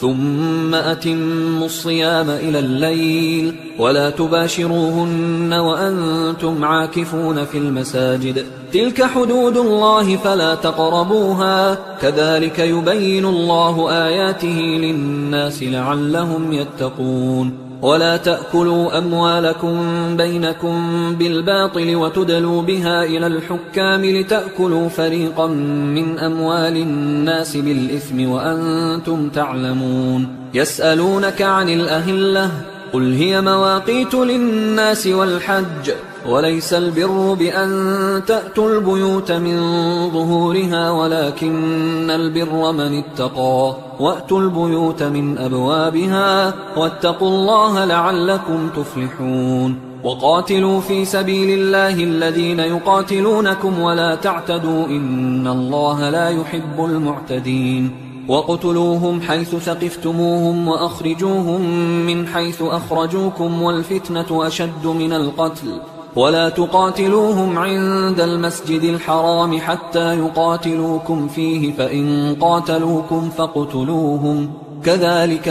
ثم أتموا الصيام إلى الليل، ولا تباشروهن وأنتم عاكفون في المساجد، تلك حدود الله فلا تقربوها، كذلك يبين الله آياته للناس لعلهم يتقون. ولا تأكلوا أموالكم بينكم بالباطل وتدلوا بها إلى الحكام لتأكلوا فريقا من أموال الناس بالإثم وأنتم تعلمون. يسألونك عن الأهلة قل هي مواقيت للناس والحج، وليس البر بأن تأتوا البيوت من ظهورها ولكن البر من اتقى، وأتوا البيوت من أبوابها واتقوا الله لعلكم تفلحون. وقاتلوا في سبيل الله الذين يقاتلونكم ولا تعتدوا إن الله لا يحب المعتدين. وَاقْتُلُوهُمْ حَيْثُ ثَقِفْتُمُوهُمْ وَأَخْرِجُوهُمْ مِنْ حَيْثُ أَخْرَجُوكُمْ وَالْفِتْنَةُ أَشَدُّ مِنَ الْقَتْلِ وَلَا تُقَاتِلُوهُمْ عِندَ الْمَسْجِدِ الْحَرَامِ حَتَّى يُقَاتِلُوكُمْ فِيهِ فَإِنْ قَاتَلُوكُمْ فَاقْتُلُوهُمْ كَذَلِكَ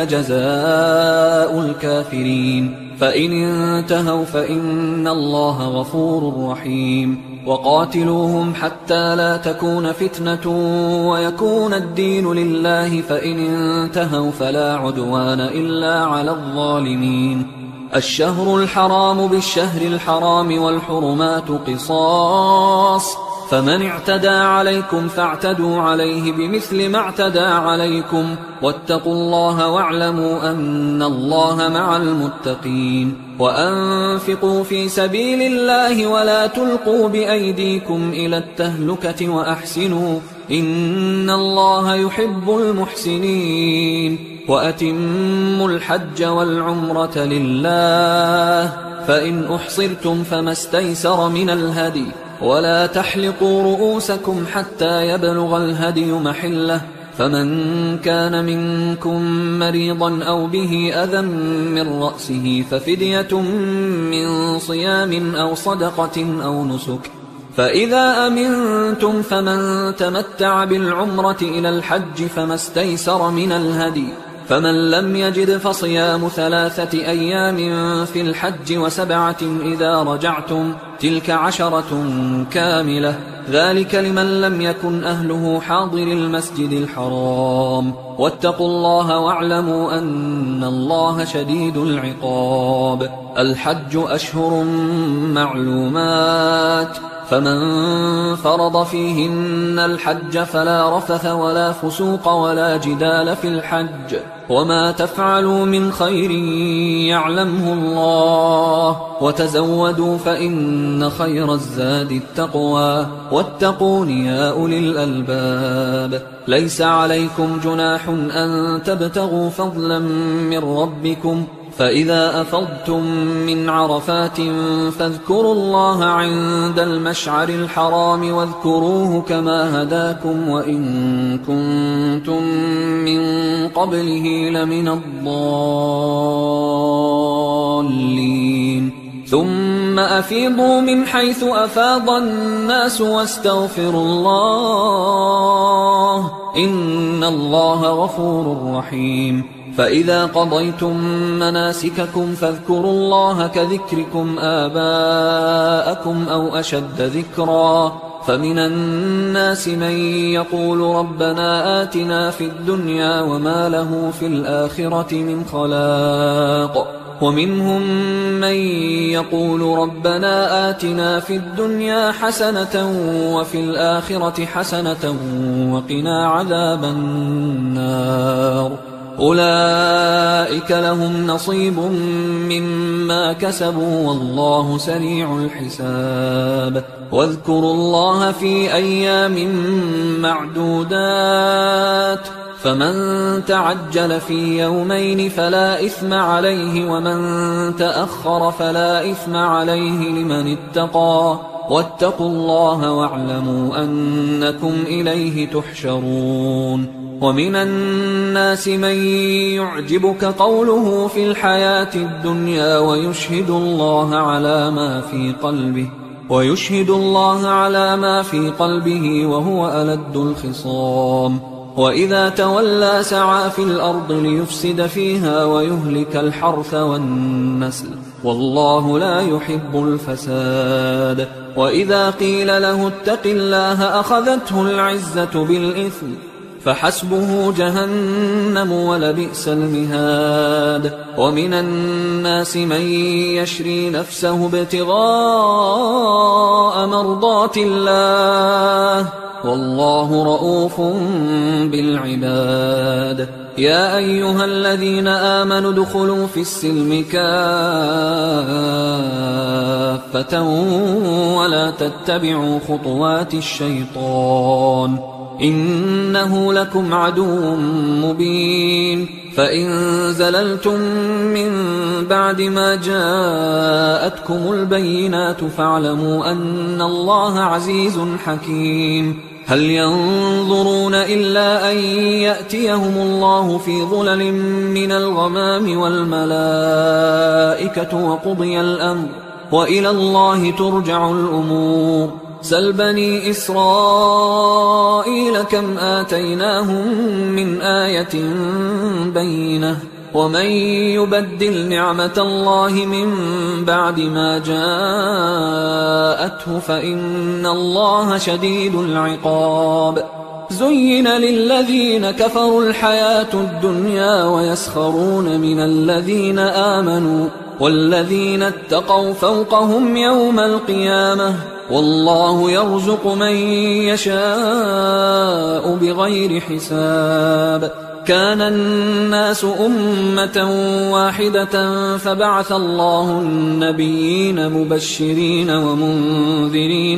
جَزَاءُ الْكَافِرِينَ فَإِنِ انْتَهَوْا فَإِنَّ اللَّهَ غَفُورٌ رَحِيمٌ. وقاتلوهم حتى لا تكون فتنة ويكون الدين لله، فإن انتهوا فلا عدوان إلا على الظالمين. الشهر الحرام بالشهر الحرام والحرمات قصاص، فمن اعتدى عليكم فاعتدوا عليه بمثل ما اعتدى عليكم، واتقوا الله واعلموا أن الله مع المتقين. وأنفقوا في سبيل الله ولا تلقوا بأيديكم إلى التهلكة وأحسنوا إن الله يحب المحسنين. وأتموا الحج والعمرة لله، فإن أحصرتم فما استيسر من الهدي، ولا تحلقوا رؤوسكم حتى يبلغ الهدي محله، فمن كان منكم مريضا أو به أذى من رأسه ففدية من صيام أو صدقة أو نسك، فإذا أمنتم فمن تمتع بالعمرة إلى الحج فما استيسر من الهدي، فمن لم يجد فصيام 3 أيام في الحج و7 إذا رجعتم، تلك 10 كاملة، ذلك لمن لم يكن أهله حاضر المسجد الحرام. واتقوا الله واعلموا أن الله شديد العقاب. الحج أشهر معلومات، فمن فرض فيهن الحج فلا رفث ولا فسوق ولا جدال في الحج، وما تفعلوا من خير يعلمه الله وتزودوا فإن خير الزاد التقوى واتقون يا أولي الألباب. ليس عليكم جناح أن تبتغوا فضلا من ربكم، فإذا أفضتم من عرفات فاذكروا الله عند المشعر الحرام واذكروه كما هداكم وإن كنتم من قبله لمن الضالين. ثم أفيضوا من حيث أفاض الناس واستغفروا الله إن الله غفور رحيم. فإذا قضيتم مناسككم فاذكروا الله كذكركم آباءكم أو أشد ذكرا. فمن الناس من يقول ربنا آتنا في الدنيا وما له في الآخرة من خلاق، ومنهم من يقول ربنا آتنا في الدنيا حسنة وفي الآخرة حسنة وقنا عذاب النار. أولئك لهم نصيب مما كسبوا والله سريع الحساب. واذكروا الله في أيام معدودات، فمن تعجل في يومين فلا إثم عليه ومن تأخر فلا إثم عليه لمن اتقى. واتقوا الله واعلموا أنكم إليه تحشرون. ومن الناس من يعجبك قوله في الحياة الدنيا ويشهد الله على ما في قلبه وهو ألد الخصام. وإذا تولى سعى في الأرض ليفسد فيها ويهلك الحرث والنسل والله لا يحب الفساد. وإذا قيل له اتق الله أخذته العزة بالإثم فحسبه جهنم ولبئس المهاد. ومن الناس من يشري نفسه ابتغاء مرضات الله والله رؤوف بالعباد. يا أيها الذين آمنوا ادخلوا في السلم كافة ولا تتبعوا خطوات الشيطان إنه لكم عدو مبين. فإن زللتم من بعد ما جاءتكم البينات فاعلموا أن الله عزيز حكيم. هل ينظرون إلا أن يأتيهم الله في ظلل من الغمام والملائكة وقضي الأمر وإلى الله ترجع الأمور. سل بني إسرائيل كم آتيناهم من آية بينة ومن يبدل نعمة الله من بعد ما جاءته فإن الله شديد العقاب. زين للذين كفروا الحياة الدنيا ويسخرون من الذين آمنوا والذين اتقوا فوقهم يوم القيامة والله يرزق من يشاء بغير حساب. كان الناس أمة واحدة فبعث الله النبيين مبشرين ومنذرين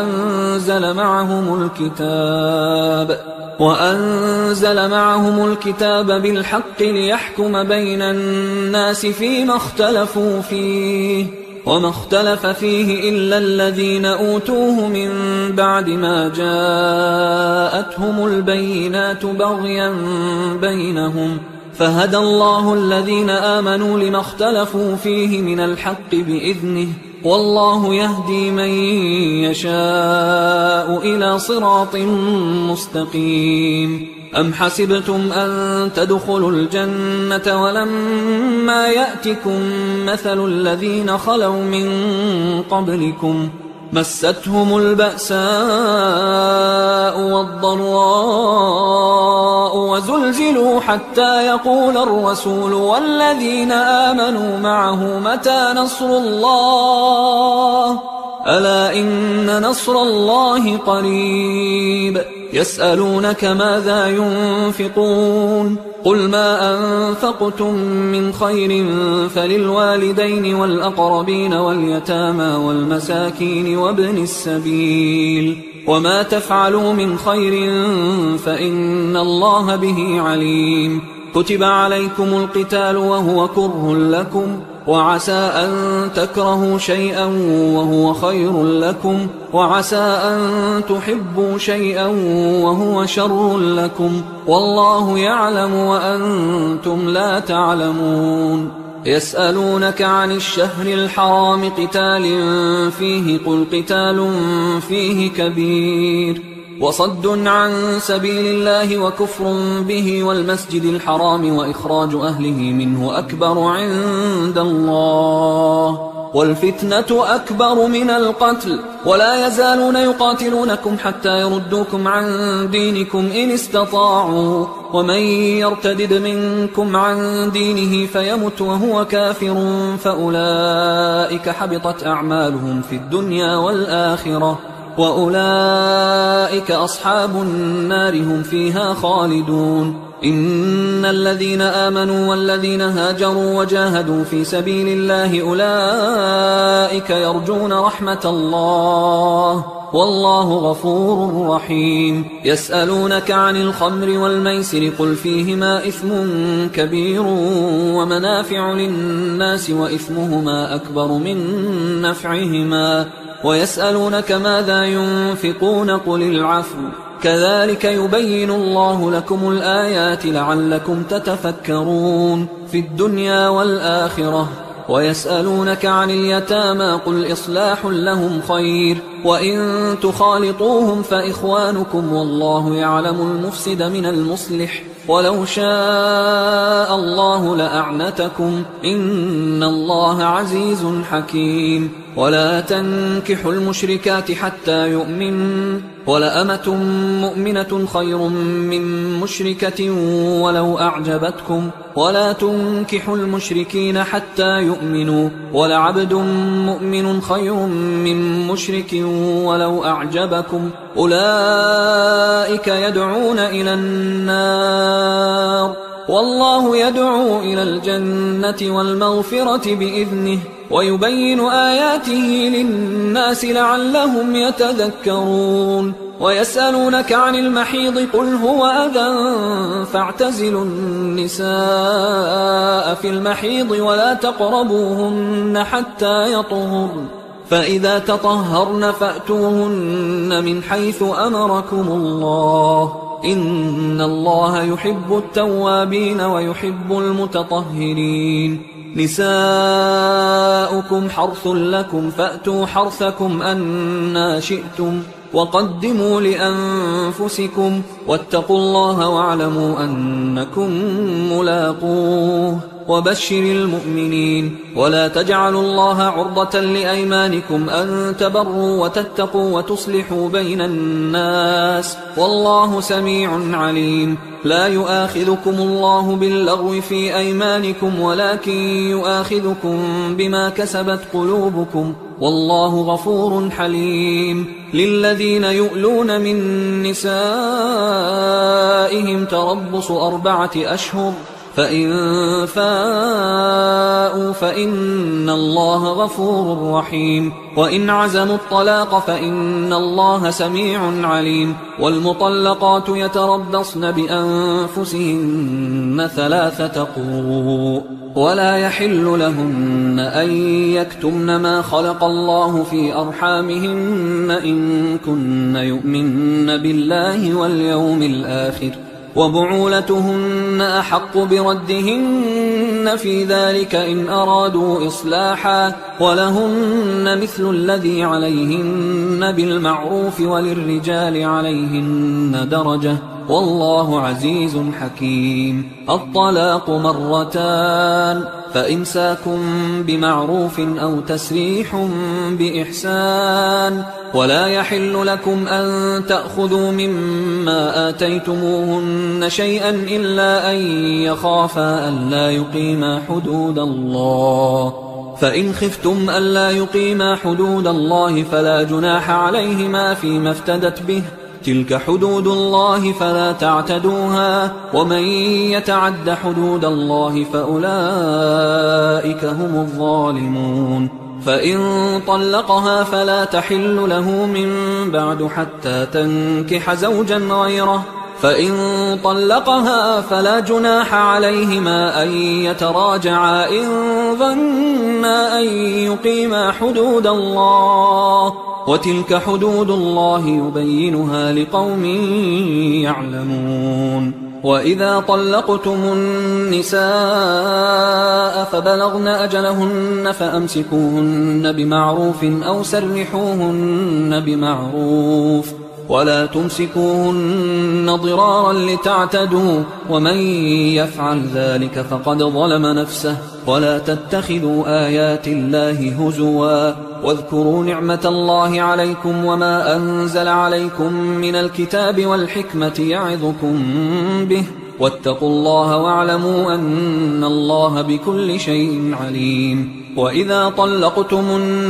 وأنزل معهم الكتاب بالحق ليحكم بين الناس فيما اختلفوا فيه وما اختلف فيه إلا الذين أوتوه من بعد ما جاءتهم البينات بغيا بينهم فهدى الله الذين آمنوا لما اختلفوا فيه من الحق بإذنه والله يهدي من يشاء إلى صراط مستقيم. أم حسبتم أن تدخلوا الجنة ولما يأتكم مثل الذين خلوا من قبلكم مستهم البأساء والضراء وزلزلوا حتى يقول الرسول والذين آمنوا معه متى نصر الله ألا إن نصر الله قريب. يسألونك ماذا ينفقون قل ما أنفقتم من خير فللوالدين والأقربين واليتامى والمساكين وابن السبيل وما تفعلوا من خير فإن الله به عليم كتب عليكم القتال وهو كره لكم وعسى أن تكرهوا شيئا وهو خير لكم وعسى أن تحبوا شيئا وهو شر لكم والله يعلم وأنتم لا تعلمون يسألونك عن الشهر الحرام قتال فيه قل قتال فيه كبير وصد عن سبيل الله وكفر به والمسجد الحرام وإخراج أهله منه أكبر عند الله والفتنة أكبر من القتل ولا يزالون يقاتلونكم حتى يردوكم عن دينكم إن استطاعوا ومن يرتدد منكم عن دينه فيمت وهو كافر فأولئك حبطت أعمالهم في الدنيا والآخرة وأولئك أصحاب النار هم فيها خالدون إن الذين آمنوا والذين هاجروا وجاهدوا في سبيل الله أولئك يرجون رحمة الله والله غفور رحيم يسألونك عن الخمر والميسر قل فيهما إثم كبير ومنافع للناس وإثمهما أكبر من نفعهما ويسألونك ماذا ينفقون قل العفو كذلك يبين الله لكم الآيات لعلكم تتفكرون في الدنيا والآخرة ويسألونك عن اليتامى قل إصلاح لهم خير وإن تخالطوهم فإخوانكم والله يعلم المفسد من المصلح ولو شاء الله لأعنتكم إن الله عزيز حكيم ولا تنكحوا المشركات حتى يؤمنوا ولأمة مؤمنة خير من مشركة ولو أعجبتكم ولا تنكحوا المشركين حتى يؤمنوا ولعبد مؤمن خير من مشرك ولو أعجبكم أولئك يدعون إلى النار والله يدعو إلى الجنة والمغفرة بإذنه ويبين آياته للناس لعلهم يتذكرون ويسألونك عن المحيض قل هو أذى فاعتزلوا النساء في المحيض ولا تقربوهن حتى يطهرن فإذا تطهرن فأتوهن من حيث أمركم الله إن الله يحب التوابين ويحب المتطهرين نساؤكم حرث لكم فأتوا حرثكم أنى شئتم وقدموا لأنفسكم واتقوا الله واعلموا أنكم ملاقوه وبشر المؤمنين ولا تجعلوا الله عرضة لأيمانكم أن تبروا وتتقوا وتصلحوا بين الناس والله سميع عليم لا يؤاخذكم الله باللغو في أيمانكم ولكن يؤاخذكم بما كسبت قلوبكم والله غفور حليم للذين يؤلون من نسائهم تربص 4 أشهر فإن فاءوا فإن الله غفور رحيم وإن عزموا الطلاق فإن الله سميع عليم والمطلقات يتربصن بأنفسهن 3 قروء ولا يحل لهن أن يكتمن ما خلق الله في أرحامهن إن كن يؤمن بالله واليوم الآخر وبعولتهن أحق بردهن في ذلك إن أرادوا إصلاحا ولهن مثل الذي عليهن بالمعروف وللرجال عليهن درجة والله عزيز حكيم الطلاق 2 مرتان فإمساك بمعروف أو تسريح بإحسان ولا يحل لكم أن تأخذوا مما آتيتموهن شيئا إلا أن يخافا ألا يقيما حدود الله فإن خفتم ألا يقيما حدود الله فلا جناح عليهما فيما افتدت به تلك حدود الله فلا تعتدوها ومن يتعد حدود الله فأولئك هم الظالمون. فإن طلقها فلا تحل له من بعد حتى تنكح زوجا غيره، فإن طلقها فلا جناح عليهما أن يتراجعا إن ظنا أن يقيما حدود الله، وتلك حدود الله يبينها لقوم يعلمون. وإذا طلقتم النساء فبلغن أجلهن فأمسكوهن بمعروف أو سرحوهن بمعروف، ولا تمسكوهن ضرارا لتعتدوا، ومن يفعل ذلك فقد ظلم نفسه. ولا تتخذوا آيات الله هزوا، واذكروا نعمة الله عليكم وما أنزل عليكم من الكتاب والحكمة يعظكم به، واتقوا الله واعلموا أن الله بكل شيء عليم. وإذا طلقتم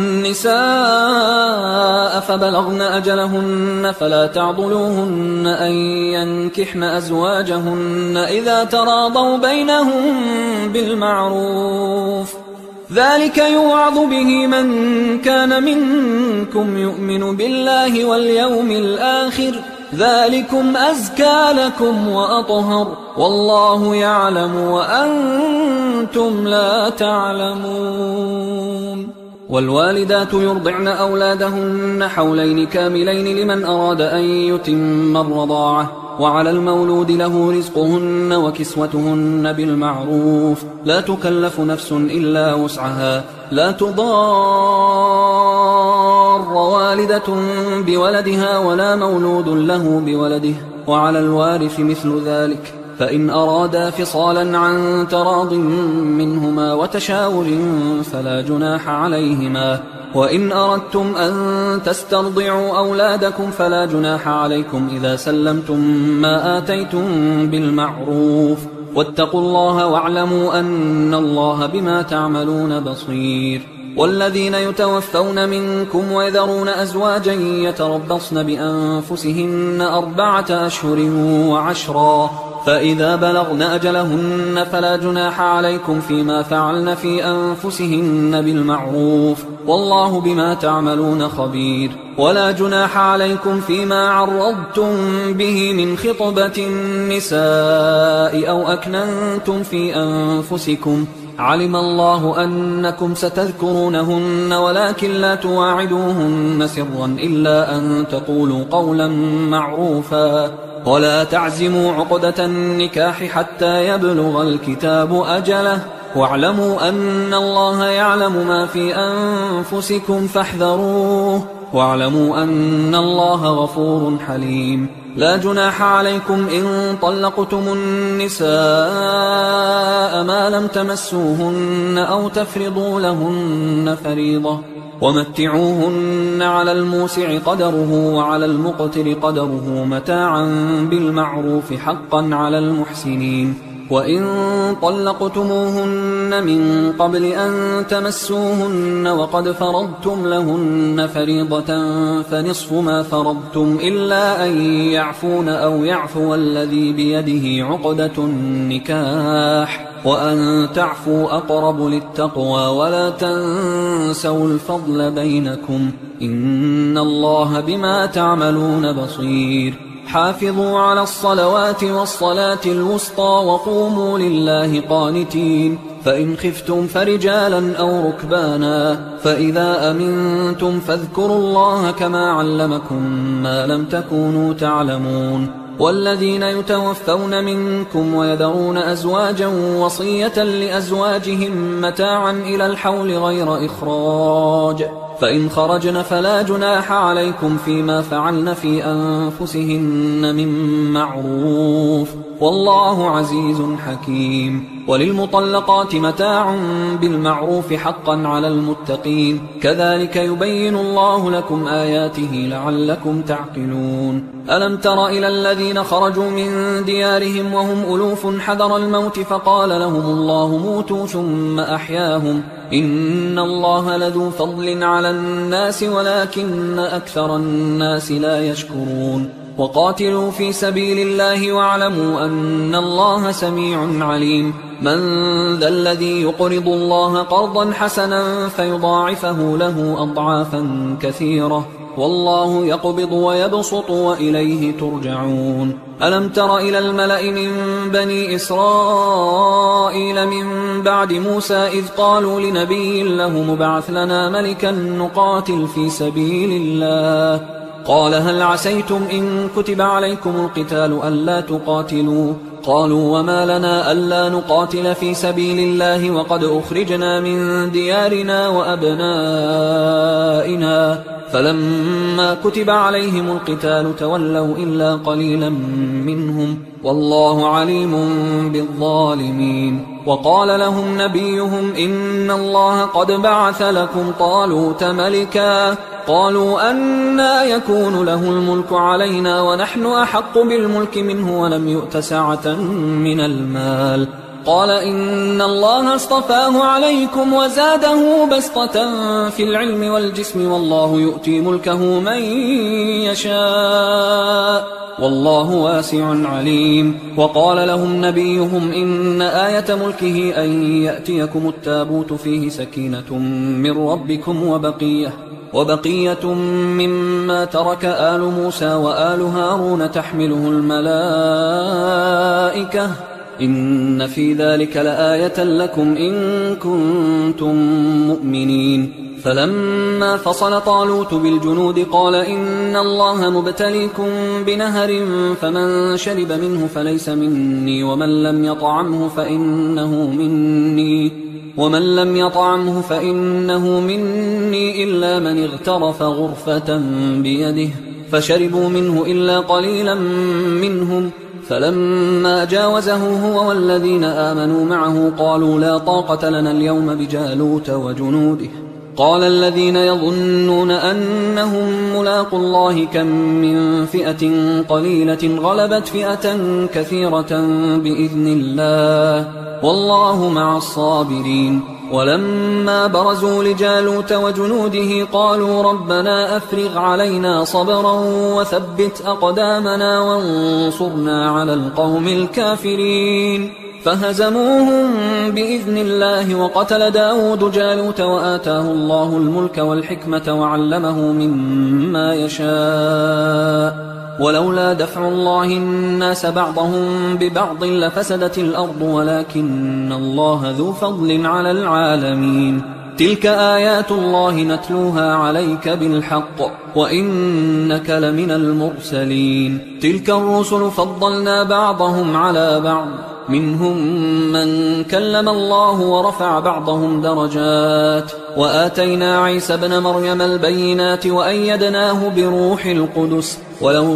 النساء فبلغن أجلهن فلا تعضلوهن أن ينكحن أزواجهن إذا تراضوا بينهم بالمعروف، ذلك يوعظ به من كان منكم يؤمن بالله واليوم الآخر، ذلكم أزكى لكم وأطهر، والله يعلم وأنتم لا تعلمون. والوالدات يرضعن أولادهن حولين كاملين لمن أراد أن يتم الرضاعة، وعلى المولود له رزقهن وكسوتهن بالمعروف، لا تكلف نفس إلا وسعها، لا تضار والدة بولدها ولا مولود له بولده، وعلى الوارث مثل ذلك، فإن أرادا فصالا عن تراض منهما وتشاور فلا جناح عليهما. وإن أردتم أن تسترضعوا أولادكم فلا جناح عليكم إذا سلمتم ما آتيتم بالمعروف، واتقوا الله واعلموا أن الله بما تعملون بصير. والذين يتوفون منكم ويذرون أزواجا يتربصن بأنفسهن 4 أشهر و10، فإذا بلغن أجلهن فلا جناح عليكم فيما فعلن في أنفسهن بالمعروف، والله بما تعملون خبير. ولا جناح عليكم فيما عرضتم به من خطبة النساء أو أكننتم في أنفسكم، علم الله أنكم ستذكرونهن ولكن لا تواعدوهن سرا إلا أن تقولوا قولا معروفا. ولا تعزموا عقدة النكاح حتى يبلغ الكتاب أجله، واعلموا أن الله يعلم ما في أنفسكم فاحذروه، واعلموا أن الله غفور حليم. لا جناح عليكم إن طلقتم النساء ما لم تمسوهن أو تفرضوا لهن فريضة، ومتعوهن على الموسع قدره وعلى المقتر قدره متاعا بالمعروف حقا على المحسنين. وإن طلقتموهن من قبل أن تمسوهن وقد فرضتم لهن فريضة فنصف ما فرضتم إلا أن يعفون أو يعفو الذي بيده عقدة النكاح، وأن تعفوا أقرب للتقوى، ولا تنسوا الفضل بينكم، إن الله بما تعملون بصير. حافظوا على الصلوات والصلاة الوسطى وقوموا لله قانتين، فإن خفتم فرجالا أو ركبانا، فإذا أمنتم فاذكروا الله كما علمكم ما لم تكونوا تعلمون. والذين يتوفون منكم ويذرون أزواجا وصية لأزواجهم متاعا إلى الحول غير إخراج، فإن خرجن فلا جناح عليكم فيما فعلن في أنفسهن من معروف، والله عزيز حكيم. وللمطلقات متاع بالمعروف حقا على المتقين، كذلك يبين الله لكم آياته لعلكم تعقلون. ألم تر إلى الذين خرجوا من ديارهم وهم ألوف حذر الموت فقال لهم الله موتوا ثم أحياهم، إن الله لذو فضل على الناس ولكن أكثر الناس لا يشكرون. وقاتلوا في سبيل الله واعلموا أن الله سميع عليم من ذا الذي يقرض الله قرضا حسنا فيضاعفه له أضعافا كثيرة والله يقبض ويبسط وإليه ترجعون ألم تر إلى الملأ من بني إسرائيل من بعد موسى إذ قالوا لنبي له مبعث لنا ملكا نقاتل في سبيل الله قال هل عسيتم إن كتب عليكم القتال ألا تقاتلوا قالوا وما لنا ألا نقاتل في سبيل الله وقد أخرجنا من ديارنا وأبنائنا فلما كتب عليهم القتال تولوا إلا قليلا منهم والله عليم بالظالمين وقال لهم نبيهم إن الله قد بعث لكم طالوت ملكا قالوا أنى يكون له الملك علينا ونحن أحق بالملك منه ولم يؤت سعة من المال قال إن الله اصطفاه عليكم وزاده بسطة في العلم والجسم والله يؤتي ملكه من يشاء والله واسع عليم وقال لهم نبيهم إن آية ملكه أن يأتيكم التابوت فيه سكينة من ربكم وبقية مما ترك آل موسى وآل هارون تحمله الملائكة إن في ذلك لآية لكم إن كنتم مؤمنين فلما فصل طالوت بالجنود قال إن الله مبتليكم بنهر فمن شرب منه فليس مني ومن لم يطعمه فإنه مني إلا من اغترف غرفة بيده فشربوا منه إلا قليلا منهم فلما جاوزه هو والذين آمنوا معه قالوا لا طاقة لنا اليوم بجالوت وجنوده قال الذين يظنون أنهم ملاقوا الله كم من فئة قليلة غلبت فئة كثيرة بإذن الله والله مع الصابرين ولما برزوا لجالوت وجنوده قالوا ربنا أفرغ علينا صبرا وثبت أقدامنا وانصرنا على القوم الكافرين فهزموهم بإذن الله وقتل داود جالوت وآتاه الله الملك والحكمة وعلمه مما يشاء ولولا دفع الله الناس بعضهم ببعض لفسدت الأرض ولكن الله ذو فضل على العالمين تلك آيات الله نتلوها عليك بالحق وإنك لمن المرسلين تلك الرسل فضلنا بعضهم على بعض منهم من كلم الله ورفع بعضهم درجات وآتينا عيسى ابن مريم البينات وأيدناه بروح القدس ولو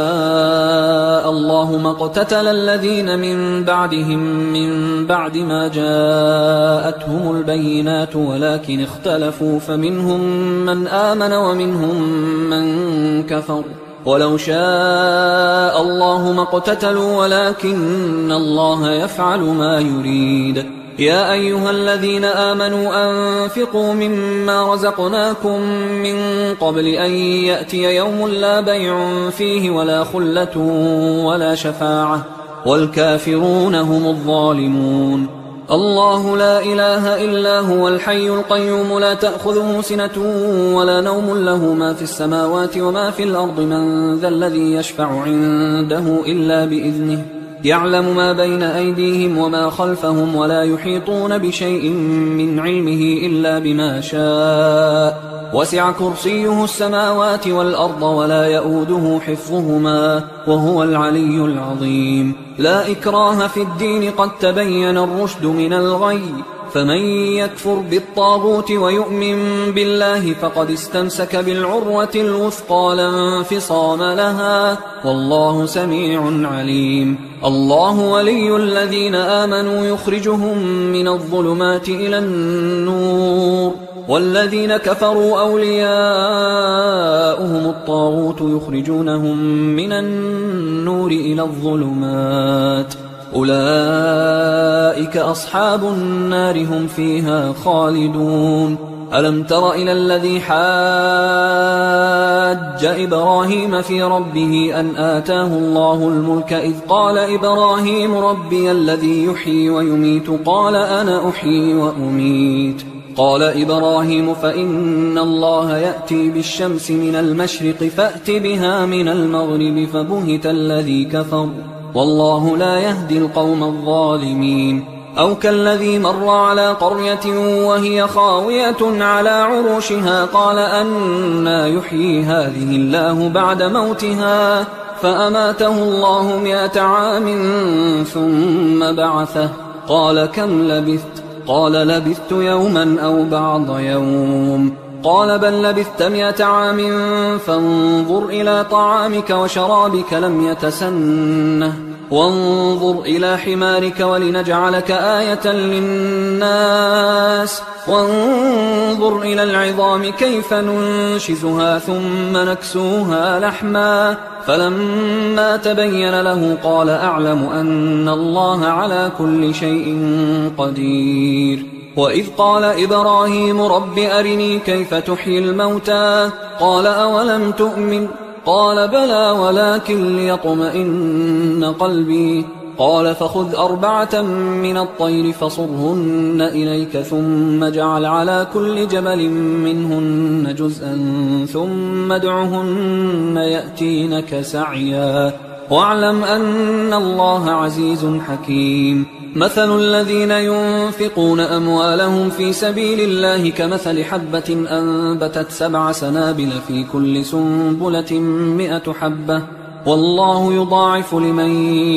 شاء الله ما اقتتل الذين من بعدهم من بعد ما جاءتهم البينات ولكن اختلفوا فمنهم من آمن ومنهم من كفر ولو شاء الله ما اقتتلوا ولكن الله يفعل ما يريد يا أيها الذين آمنوا أنفقوا مما رزقناكم من قبل أن يأتي يوم لا بيع فيه ولا خلة ولا شفاعة والكافرون هم الظالمون الله لا إله إلا هو الحي القيوم لا تأخذه سنة ولا نوم له ما في السماوات وما في الأرض من ذا الذي يشفع عنده إلا بإذنه يعلم ما بين أيديهم وما خلفهم ولا يحيطون بشيء من علمه إلا بما شاء وسع كرسيه السماوات والأرض ولا يؤوده حفظهما وهو العلي العظيم لا إكراه في الدين قد تبين الرشد من الغي فمن يكفر بالطاغوت ويؤمن بالله فقد استمسك بالعروة الوثقى لا انفصام لها والله سميع عليم الله ولي الذين آمنوا يخرجهم من الظلمات إلى النور والذين كفروا أولياؤهم الطاغوت يخرجونهم من النور إلى الظلمات أولئك أصحاب النار هم فيها خالدون ألم تر إلى الذي حاج إبراهيم في ربه أن آتاه الله الملك إذ قال إبراهيم ربي الذي يحيي ويميت قال أنا أحيي وأميت قال إبراهيم فإن الله يأتي بالشمس من المشرق فأت بها من المغرب فبهت الذي كفر والله لا يهدي القوم الظالمين أو كالذي مر على قرية وهي خاوية على عروشها قال أنى يحيي هذه الله بعد موتها فأماته الله 100 عام ثم بعثه قال كم لبثت قال لبثت يوما أو بعض يوم قال بل لبثت 100 عام فانظر إلى طعامك وشرابك لم يتسنه وانظر إلى حمارك ولنجعلك آية للناس وانظر إلى العظام كيف ننشزها ثم نكسوها لحما فلما تبين له قال أعلم أن الله على كل شيء قدير وإذ قال إبراهيم رب أرني كيف تحيي الموتى قال أولم تؤمن قال بلى ولكن ليطمئن قلبي قال فخذ 4 من الطير فصرهن إليك ثم اجعل على كل جبل منهن جزءا ثم ادعهن يأتينك سعيا واعلم أن الله عزيز حكيم مثل الذين ينفقون أموالهم في سبيل الله كمثل حبة أنبتت 7 سنابل في كل سنبلة 100 حبة والله يضاعف لمن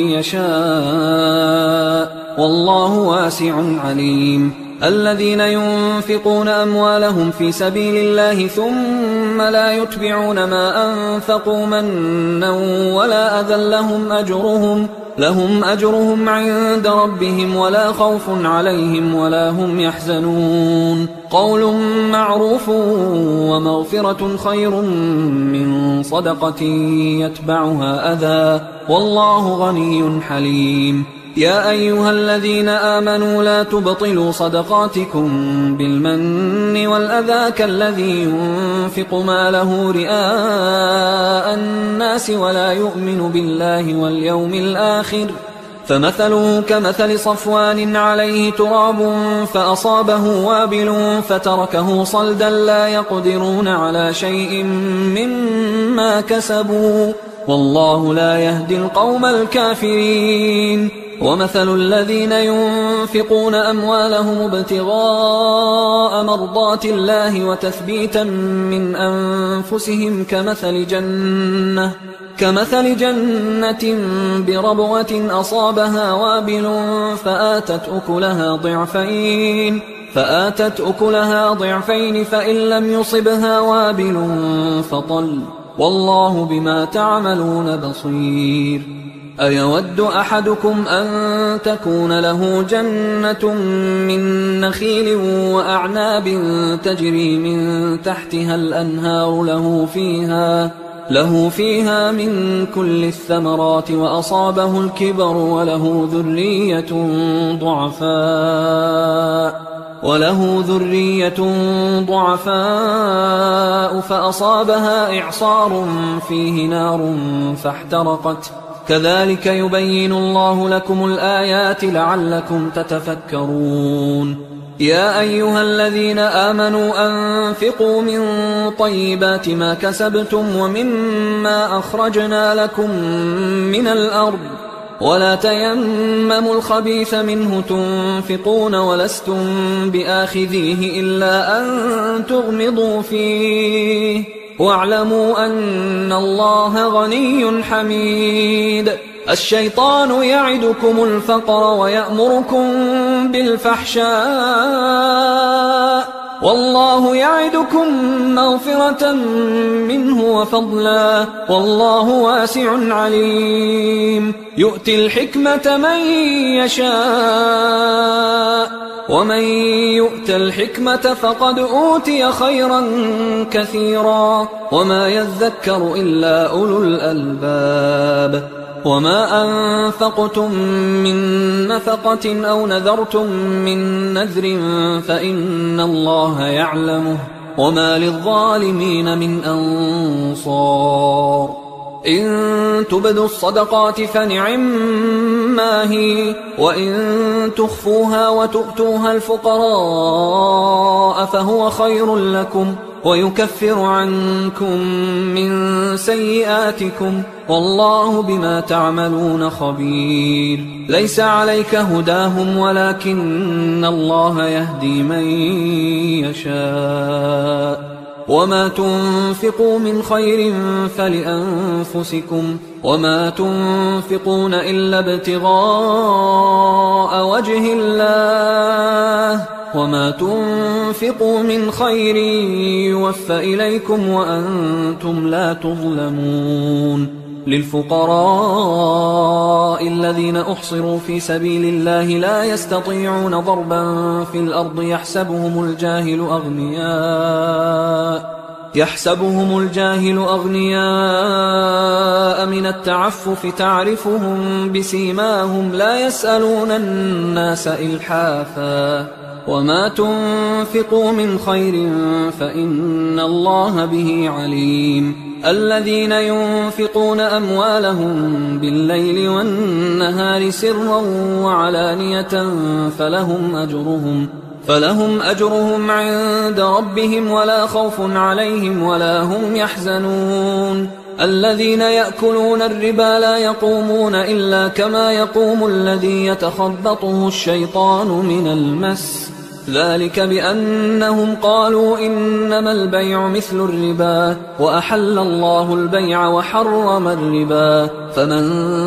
يشاء والله واسع عليم الذين ينفقون أموالهم في سبيل الله ثم لا يتبعون ما أنفقوا منا ولا أذى لهم أجرهم عند ربهم ولا خوف عليهم ولا هم يحزنون قول معروف ومغفرة خير من صدقة يتبعها أذى والله غني حليم يا أيها الذين آمنوا لا تبطلوا صدقاتكم بالمن والأذى كالذي ينفق ماله رئاء الناس ولا يؤمن بالله واليوم الآخر فمثله كمثل صفوان عليه تراب فأصابه وابل فتركه صلدا لا يقدرون على شيء مما كسبوا والله لا يهدي القوم الكافرين ومثل الذين ينفقون أموالهم ابتغاء مرضات الله وتثبيتا من أنفسهم كمثل جنة بربوة أصابها وابل فآتت أكلها ضعفين فإن لم يصبها وابل فطل والله بما تعملون بصير أيود أحدكم أن تكون له جنة من نخيل وأعناب تجري من تحتها الأنهار له فيها من كل الثمرات وأصابه الكبر وله ذرية ضعفاء فأصابها إعصار فيه نار فاحترقت كذلك يبين الله لكم الآيات لعلكم تتفكرون يا أيها الذين آمنوا أنفقوا من طيبات ما كسبتم ومما أخرجنا لكم من الأرض ولا تيمموا الخبيث منه تنفقون ولستم بآخذيه إلا أن تغمضوا فيه واعلموا أن الله غني حميد الشيطان يعدكم الفقر ويأمركم بالفحشاء والله يعدكم مغفرة منه وفضلا والله واسع عليم يؤتي الحكمة من يشاء ومن يؤت الحكمة فقد أوتي خيرا كثيرا وما يذكر إلا أولو الألباب وما أنفقتم من نفقة أو نذرتم من نذر فإن الله يعلمه وما للظالمين من أنصار إن تبدوا الصدقات فنعما هي وإن تخفوها وتؤتوها الفقراء فهو خير لكم ويكفر عنكم من سيئاتكم والله بما تعملون خبير ليس عليك هداهم ولكن الله يهدي من يشاء وما تنفقوا من خير فلأنفسكم وما تنفقون إلا ابتغاء وجه الله وما تنفقوا من خير يوفى إليكم وأنتم لا تظلمون للفقراء الذين أحصروا في سبيل الله لا يستطيعون ضربا في الأرض يحسبهم الجاهل أغنياء من التعفف تعرفهم بسيماهم لا يسألون الناس إلحافا وما تنفقوا من خير فإن الله به عليم الذين ينفقون أموالهم بالليل والنهار سرا وعلانية فلهم أجرهم عند ربهم ولا خوف عليهم ولا هم يحزنون الذين يأكلون الربا لا يقومون إلا كما يقوم الذي يتخبطه الشيطان من المس ذلك بأنهم قالوا إنما البيع مثل الربا وأحل الله البيع وحرم الربا فمن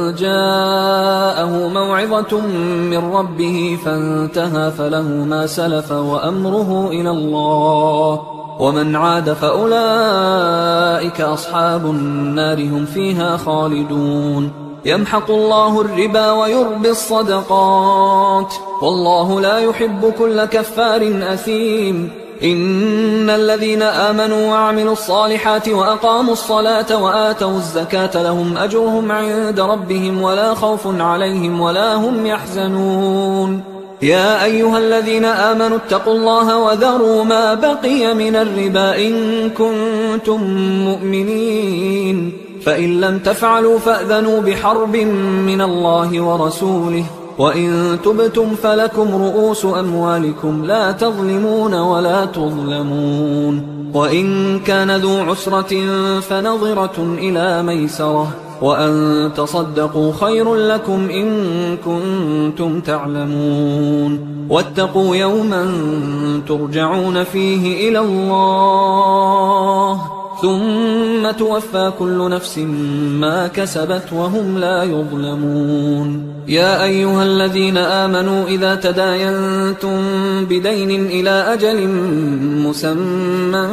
جاءه موعظة من ربه فانتهى فله ما سلف وأمره إلى الله ومن عاد فأولئك أصحاب النار هم فيها خالدون يمحق الله الربا ويربي الصدقات والله لا يحب كل كفار أثيم إن الذين آمنوا وعملوا الصالحات وأقاموا الصلاة وآتوا الزكاة لهم أجرهم عند ربهم ولا خوف عليهم ولا هم يحزنون يا أيها الذين آمنوا اتقوا الله وذروا ما بقي من الربا إن كنتم مؤمنين فإن لم تفعلوا فأذنوا بحرب من الله ورسوله وإن تبتم فلكم رؤوس أموالكم لا تظلمون ولا تظلمون وإن كان ذو عسرة فنظرة إلى ميسرة وأن تصدقوا خير لكم إن كنتم تعلمون واتقوا يوما ترجعون فيه إلى الله ثم توفى كل نفس ما كسبت وهم لا يظلمون يا أيها الذين آمنوا إذا تداينتم بدين إلى أجل مسمى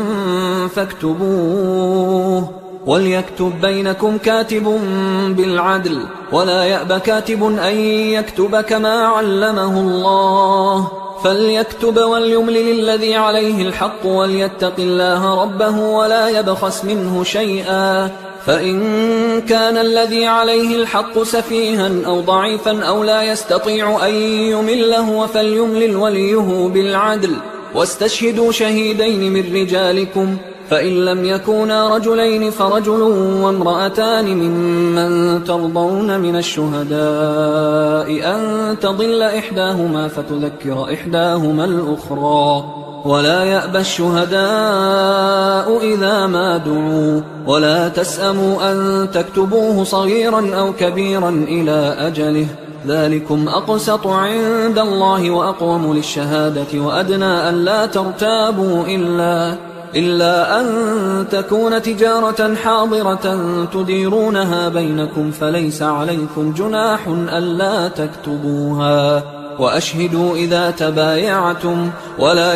فاكتبوه وليكتب بينكم كاتب بالعدل ولا يأب كاتب أن يكتب كما علمه الله فليكتب وليملل الذي عليه الحق وليتق الله ربه ولا يبخس منه شيئا فإن كان الذي عليه الحق سفيها أو ضعيفا أو لا يستطيع أن يمله فليملل وليه بالعدل واستشهدوا شهيدين من رجالكم فإن لم يكونا رجلين فرجل وامرأتان ممن ترضون من الشهداء أن تضل إحداهما فتذكر إحداهما الأخرى ولا يأبى الشهداء إذا ما دعوا ولا تسأموا أن تكتبوه صغيرا أو كبيرا إلى أجله ذلكم أقسط عند الله وأقوم للشهادة وأدنى أن لا ترتابوا إلا أن تكون تجارة حاضرة تديرونها بينكم فليس عليكم جناح ألا تكتبوها وأشهدوا إذا تبايعتم ولا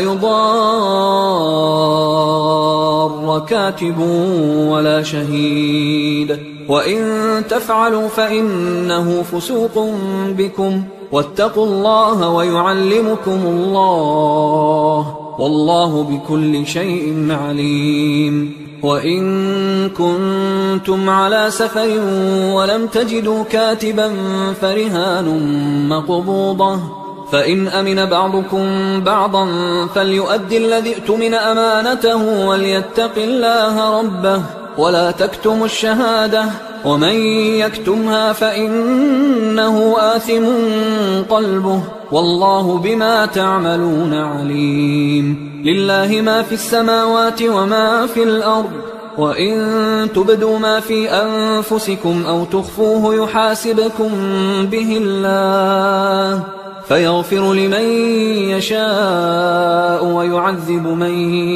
يضار كاتب ولا شهيد وإن تفعلوا فإنه فسوق بكم واتقوا الله ويعلمكم الله والله بكل شيء عليم. وإن كنتم على سفر ولم تجدوا كاتبا فرهان مقبوضة، فإن أمن بعضكم بعضا فليؤدي الذي اؤتمن أمانته وليتق الله ربه ولا تكتموا الشهادة، ومن يكتمها فإنه آثم قلبه والله بما تعملون عليم. لله ما في السماوات وما في الأرض، وإن تبدوا ما في أنفسكم أو تخفوه يحاسبكم به الله فيغفر لمن يشاء ويعذب من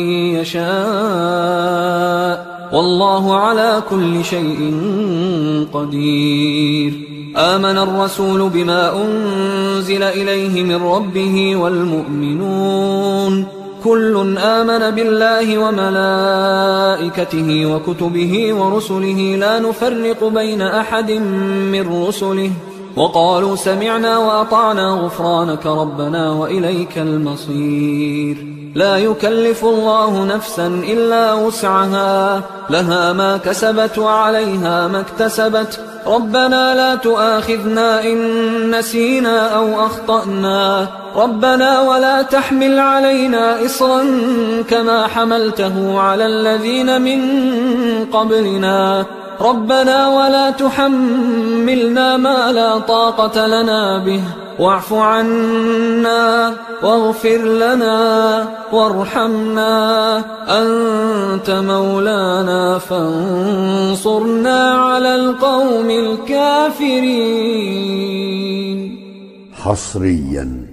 يشاء والله على كل شيء قدير. آمن الرسول بما أنزل إليه من ربه والمؤمنون كل آمن بالله وملائكته وكتبه ورسله لا نفرق بين أحد من رسله وقالوا سمعنا وأطعنا غفرانك ربنا وإليك المصير. لا يكلف الله نفسا إلا وسعها، لها ما كسبت وعليها ما اكتسبت. ربنا لا تؤاخذنا إن نسينا أو أخطأنا، ربنا ولا تحمل علينا إصرا كما حملته على الذين من قبلنا، ربنا ولا تحملنا ما لا طاقة لنا به، واعف عنا واغفر لنا وارحمنا أنت مولانا فانصرنا على القوم الكافرين. حصريا